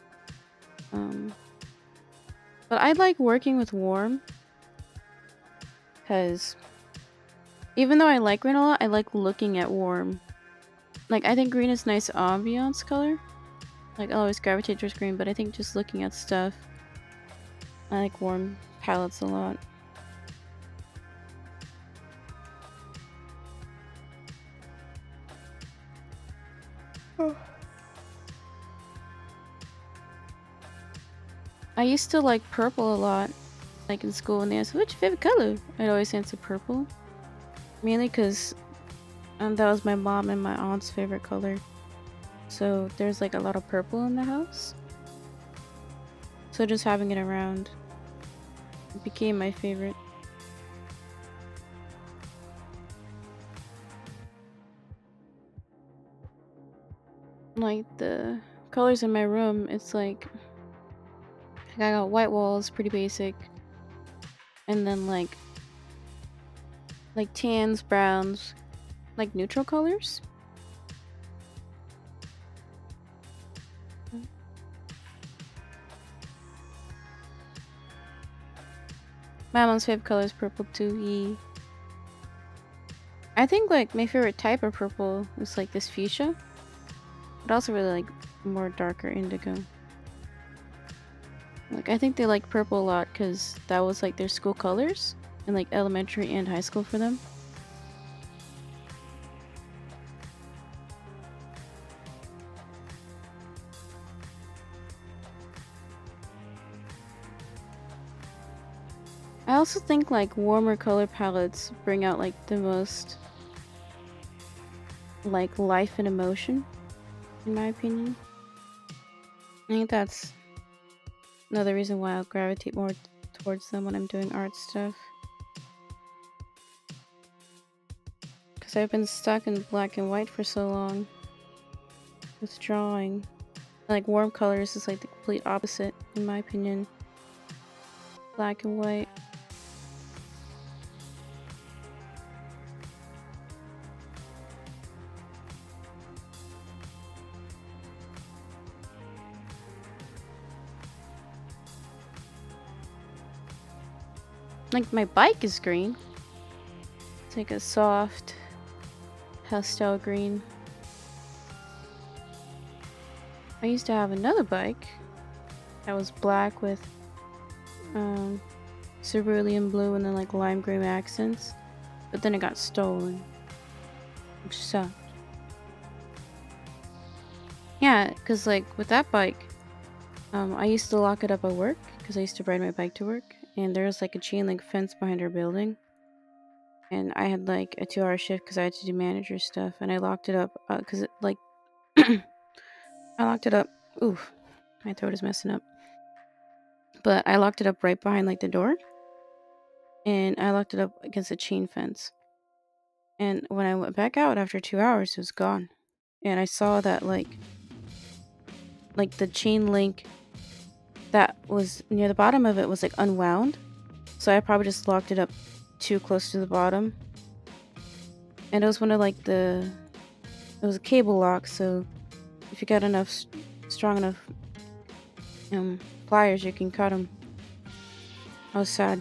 But I like working with warm. Because even though I like green a lot, I like looking at warm. Like, I think green is nice ambiance color. Like, I always gravitate towards green, but I think just looking at stuff, I like warm palettes a lot. I used to like purple a lot. Like in school, when they asked, what's your favorite color? I'd always answer purple. Mainly because that was my mom and my aunt's favorite color. So there's like a lot of purple in the house. So just having it around became my favorite. Like the colors in my room, it's like I got white walls, pretty basic. And then like tans, browns, like neutral colors. My mom's favorite color is purple too. I think like my favorite type of purple is like this fuchsia. But I also really like more darker indigo. Like, I think they like purple a lot because that was like their school colors in like elementary and high school for them. I also think like warmer color palettes bring out like the most like life and emotion, in my opinion. I think that's another reason why I'll gravitate more towards them when I'm doing art stuff. Because I've been stuck in black and white for so long. with drawing. Like warm colors is like the complete opposite, in my opinion. Black and white. Like my bike is green. It's like a soft pastel green. I used to have another bike that was black with cerulean blue and then like lime green accents, but then it got stolen, which sucked. Yeah, because like with that bike, I used to lock it up at work because I used to ride my bike to work, and there was like a chain link fence behind our building, and I had like a 2-hour shift because I had to do manager stuff, and I locked it up because it like I locked it up. Oof, my throat is messing up. But I locked it up right behind like the door, and I locked it up against a chain fence. And when I went back out after 2 hours, it was gone. And I saw that like the chain link that was near the bottom of it was like unwound. So I probably just locked it up too close to the bottom. And it was one of like it was a cable lock, so if you got enough strong enough pliers, you can cut them. I was sad.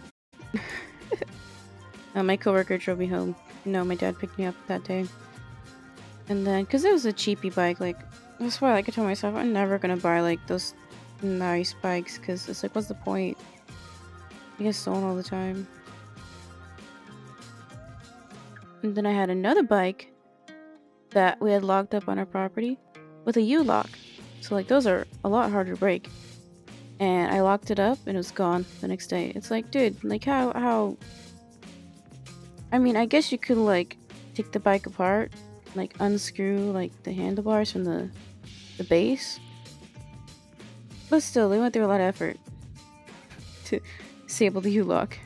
My coworker drove me home. No, my dad picked me up that day. And then, because it was a cheapy bike, like, that's why like, I told myself I'm never gonna buy like those nice bikes, because it's like, what's the point? You get stolen all the time. And then I had another bike that we had locked up on our property with a U-lock. So like, those are a lot harder to break. And I locked it up and it was gone the next day. It's like, dude, like how I mean, I guess you could like take the bike apart, like unscrew like the handlebars from the base. But still, they went through a lot of effort to disable the U-lock.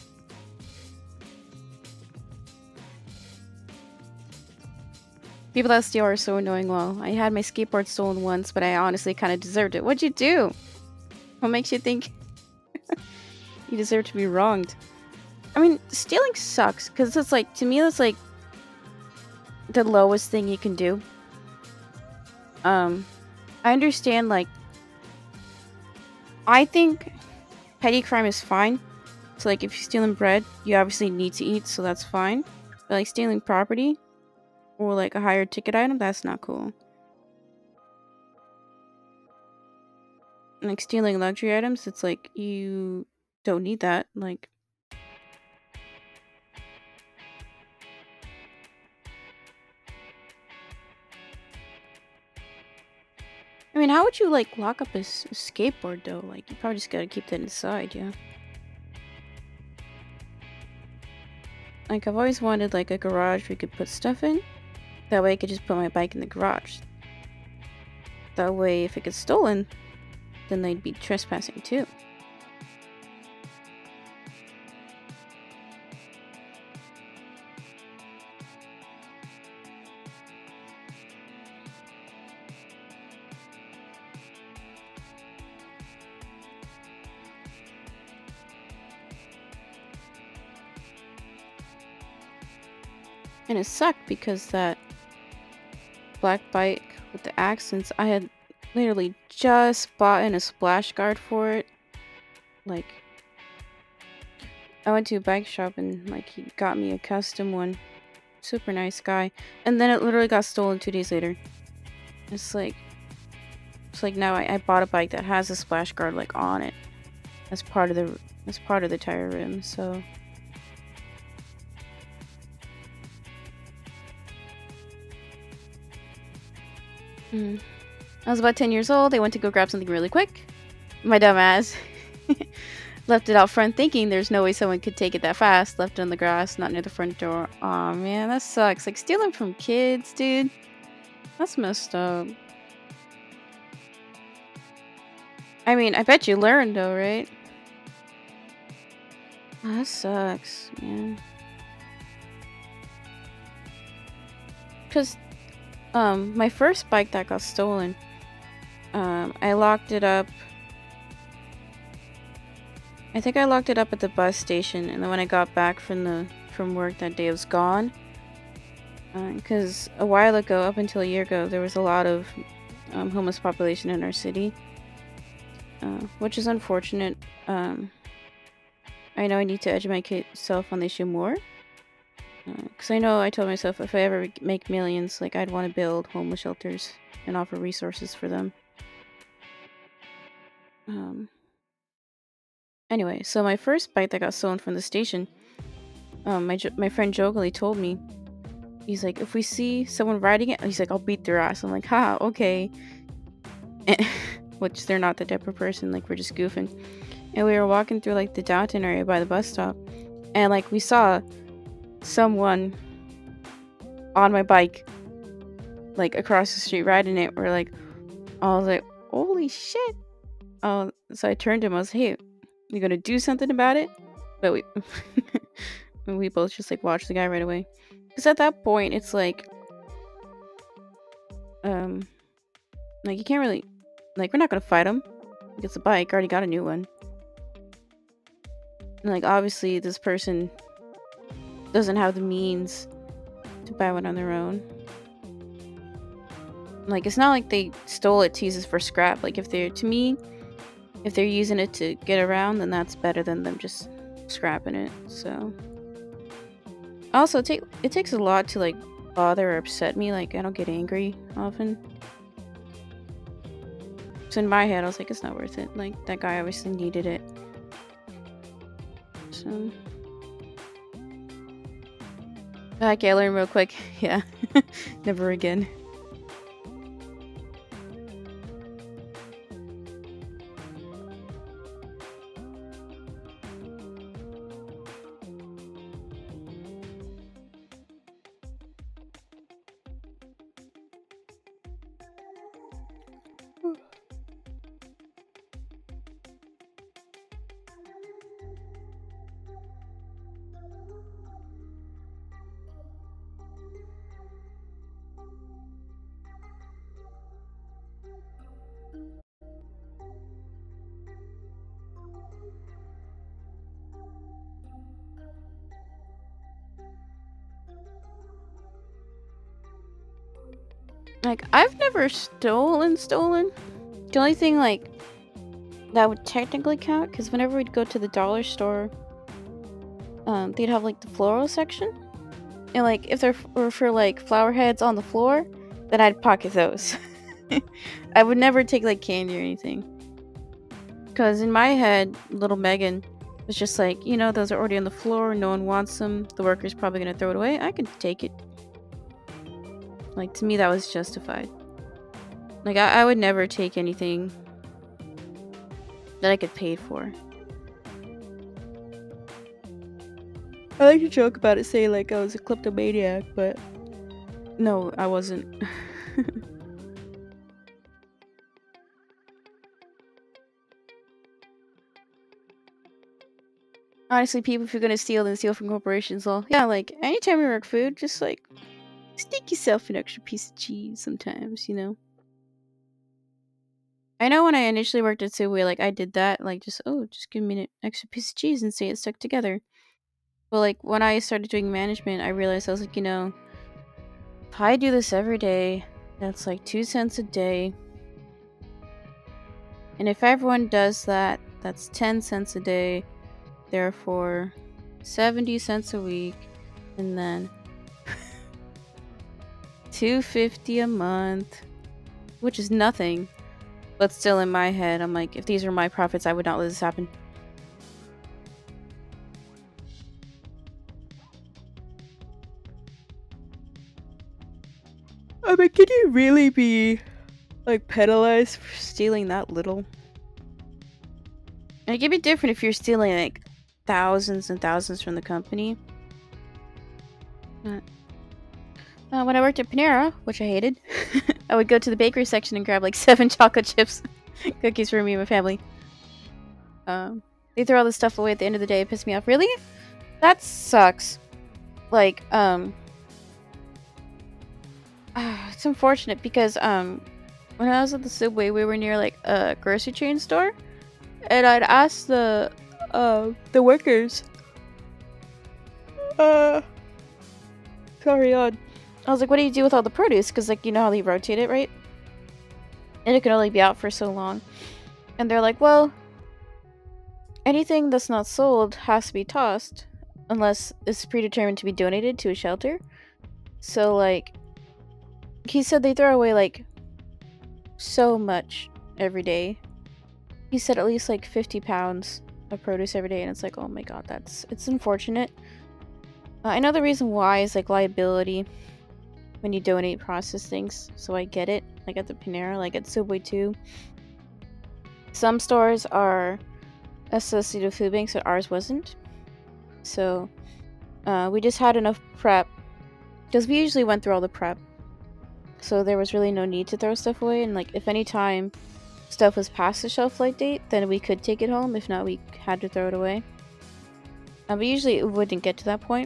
People that steal are so annoying. Well, I had my skateboard stolen once, but I honestly kind of deserved it. What'd you do? What makes you think you deserve to be wronged? I mean, stealing sucks, because it's like, to me, that's like the lowest thing you can do. I understand, like, I think petty crime is fine. So, like, if you're stealing bread, you obviously need to eat, so that's fine. But, like, stealing property or, like, a higher ticket item, that's not cool. Like, stealing luxury items, it's like, you don't need that. Like, I mean, how would you, like, lock up a skateboard, though? Like, you probably just gotta keep that inside, yeah. Like, I've always wanted, like, a garage where you could put stuff in. That way I could just put my bike in the garage. That way, if it gets stolen, then they'd be trespassing, too. And it sucked because that black bike with the accents, I had literally just bought in a splash guard for it. Like, I went to a bike shop and like he got me a custom one. Super nice guy. And then it literally got stolen 2 days later. It's like now I bought a bike that has a splash guard like on it as part of the tire rim, so I was about 10 years old. I went to go grab something really quick. My dumb ass left it out front thinking there's no way someone could take it that fast. Left it on the grass, not near the front door. Aw, man, that sucks. Like, stealing from kids, dude. That's messed up. I mean, I bet you learned, though, right? Oh, that sucks, man. Because My first bike that got stolen, I locked it up. I think I locked it up at the bus station, and then when I got back from work that day, it was gone. Because a while ago, up until a year ago, there was a lot of homeless population in our city, which is unfortunate. I know I need to educate myself on the issue more. Because I know I told myself if I ever make millions, like I'd want to build homeless shelters and offer resources for them. Anyway, so my first bike that got stolen from the station, my friend Jogally told me, he's like, if we see someone riding it, he's like, I'll beat their ass. I'm like, ha, okay. Which they're not the type of person, like we're just goofing. And we were walking through like the downtown area by the bus stop, and like we saw someone on my bike, like across the street riding it. We're like, I was like, holy shit. So I turned to him, I was like, hey, you gonna do something about it? But we both just like watched the guy right away. Because at that point, it's like you can't really, like, we're not gonna fight him. It's a bike, already got a new one. And like, obviously, this person doesn't have the means to buy one on their own. Like, it's not like they stole it to use it for scrap. Like, if they're using it to get around, then that's better than them just scrapping it. So, also, it takes a lot to like bother or upset me. Like, I don't get angry often. So in my head, I was like, it's not worth it. Like, that guy obviously needed it. So, okay, I learned real quick. Yeah, never again. Like, I've never stolen. The only thing, like, that would technically count, because whenever we'd go to the dollar store, they'd have, like, the floral section. And, like, if there were for, like, flower heads on the floor, then I'd pocket those. I would never take, like, candy or anything. Because in my head, little Megan was just like, you know, those are already on the floor, no one wants them, the worker's probably gonna throw it away, I can take it. Like, to me, that was justified. Like, I would never take anything that I could pay for. I like to joke about it, say like I was a kleptomaniac, but no, I wasn't. Honestly, people, if you're gonna steal, then steal from corporations. Well, yeah, like anytime you work food, just like sneak yourself an extra piece of cheese sometimes, you know. I know when I initially worked at Subway, like I did that, like just give me an extra piece of cheese and say it's stuck together. But like when I started doing management, I realized I was like, you know, if I do this every day, that's like 2 cents a day. And if everyone does that, that's 10 cents a day. Therefore, 70 cents a week. And then $250 a month, which is nothing. But still in my head, I'm like, if these were my profits, I would not let this happen. I mean, can you really be like penalized for stealing that little? And it could be different if you're stealing like thousands and thousands from the company. When I worked at Panera, which I hated, I would go to the bakery section and grab like 7 chocolate chips cookies for me and my family. They throw all this stuff away at the end of the day. It pissed me off. Really? That sucks. Like, It's unfortunate because when I was at the subway, we were near like a grocery chain store, and I'd asked the workers, uh carry on. I was like, "What do you do with all the produce?" Because like you know how they rotate it, right? And it can only be out for so long. And they're like, "Well, anything that's not sold has to be tossed, unless it's predetermined to be donated to a shelter." So like, he said they throw away like so much every day. He said at least like 50 pounds of produce every day, and it's like, oh my god, it's unfortunate. I know the reason why is like liability when you donate processed things, so I get it. Like at the Panera, like at Subway too. Some stores are associated with food banks, but ours wasn't. So we just had enough prep because we usually went through all the prep, so there was really no need to throw stuff away. And like if any time stuff was past the shelf life date, then we could take it home. If not, we had to throw it away. But usually it wouldn't get to that point.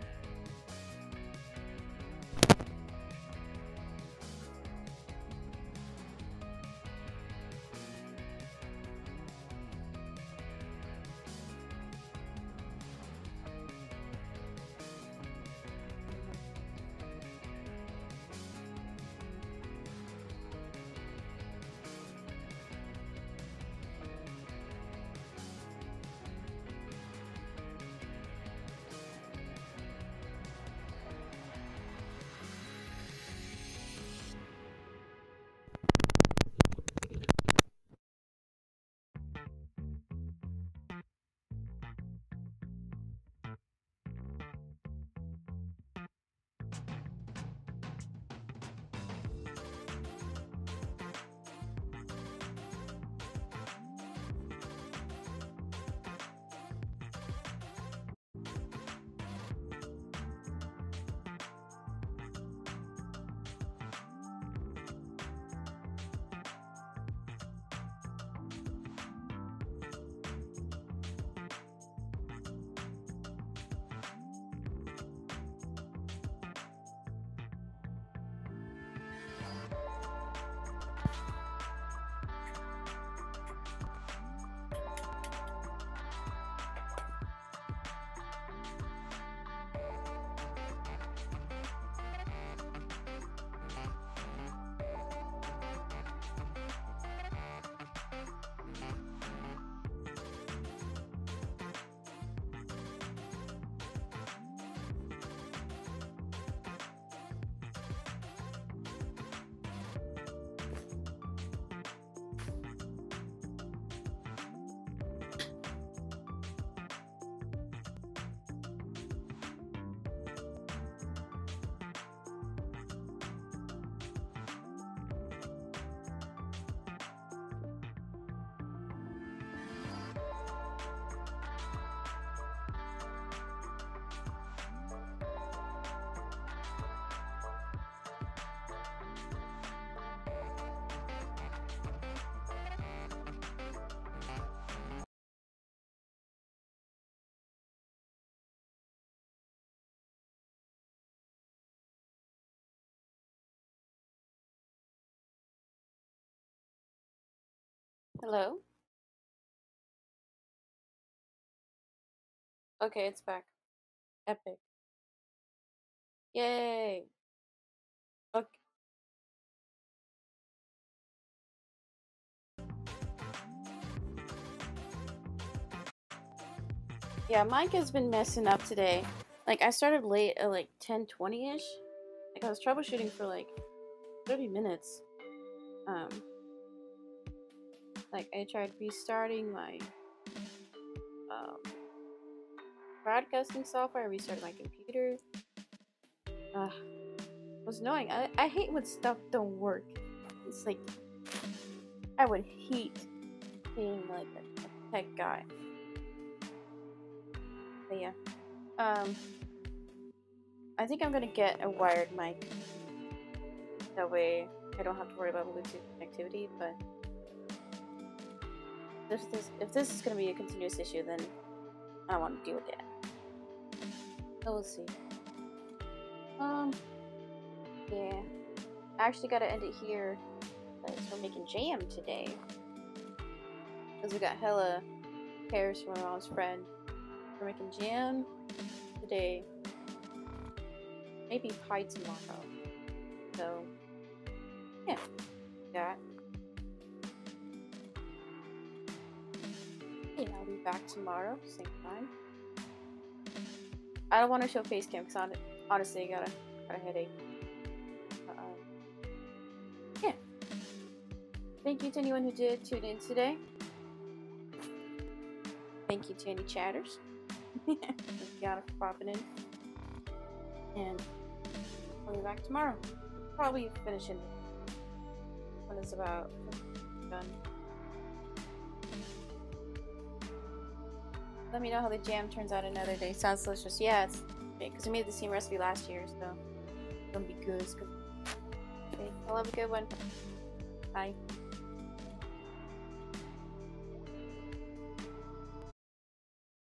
Hello? Okay, it's back. Epic. Yay! Okay. Yeah, Mike has been messing up today. Like, I started late at like 10:20 ish. Like, I was troubleshooting for like 30 minutes. Um, like, I tried restarting my um, broadcasting software, I restarted my computer. It was annoying. I hate when stuff don't work. It's like, I would hate being like a tech guy. But yeah. Um, I think I'm gonna get a wired mic. That way I don't have to worry about Bluetooth connectivity, but if this is gonna be a continuous issue, then I don't want to deal with that. So we'll see. Um, yeah. I actually gotta end it here because we're making jam today. Because we got hella pears from my mom's friend. We're making jam today. Maybe pie tomorrow. So, yeah, that. Yeah, I'll be back tomorrow, same time. I don't want to show face cam because honestly, I got a headache. Yeah. Thank you to anyone who did tune in today. Thank you to any chatters. Thank you for popping in. And I'll be back tomorrow. Probably finishing when it's about done. Let me know how the jam turns out another day. Sounds delicious. Yeah, it's because we made the same recipe last year, so it's gonna be good. Okay, I'll have a good one. Bye.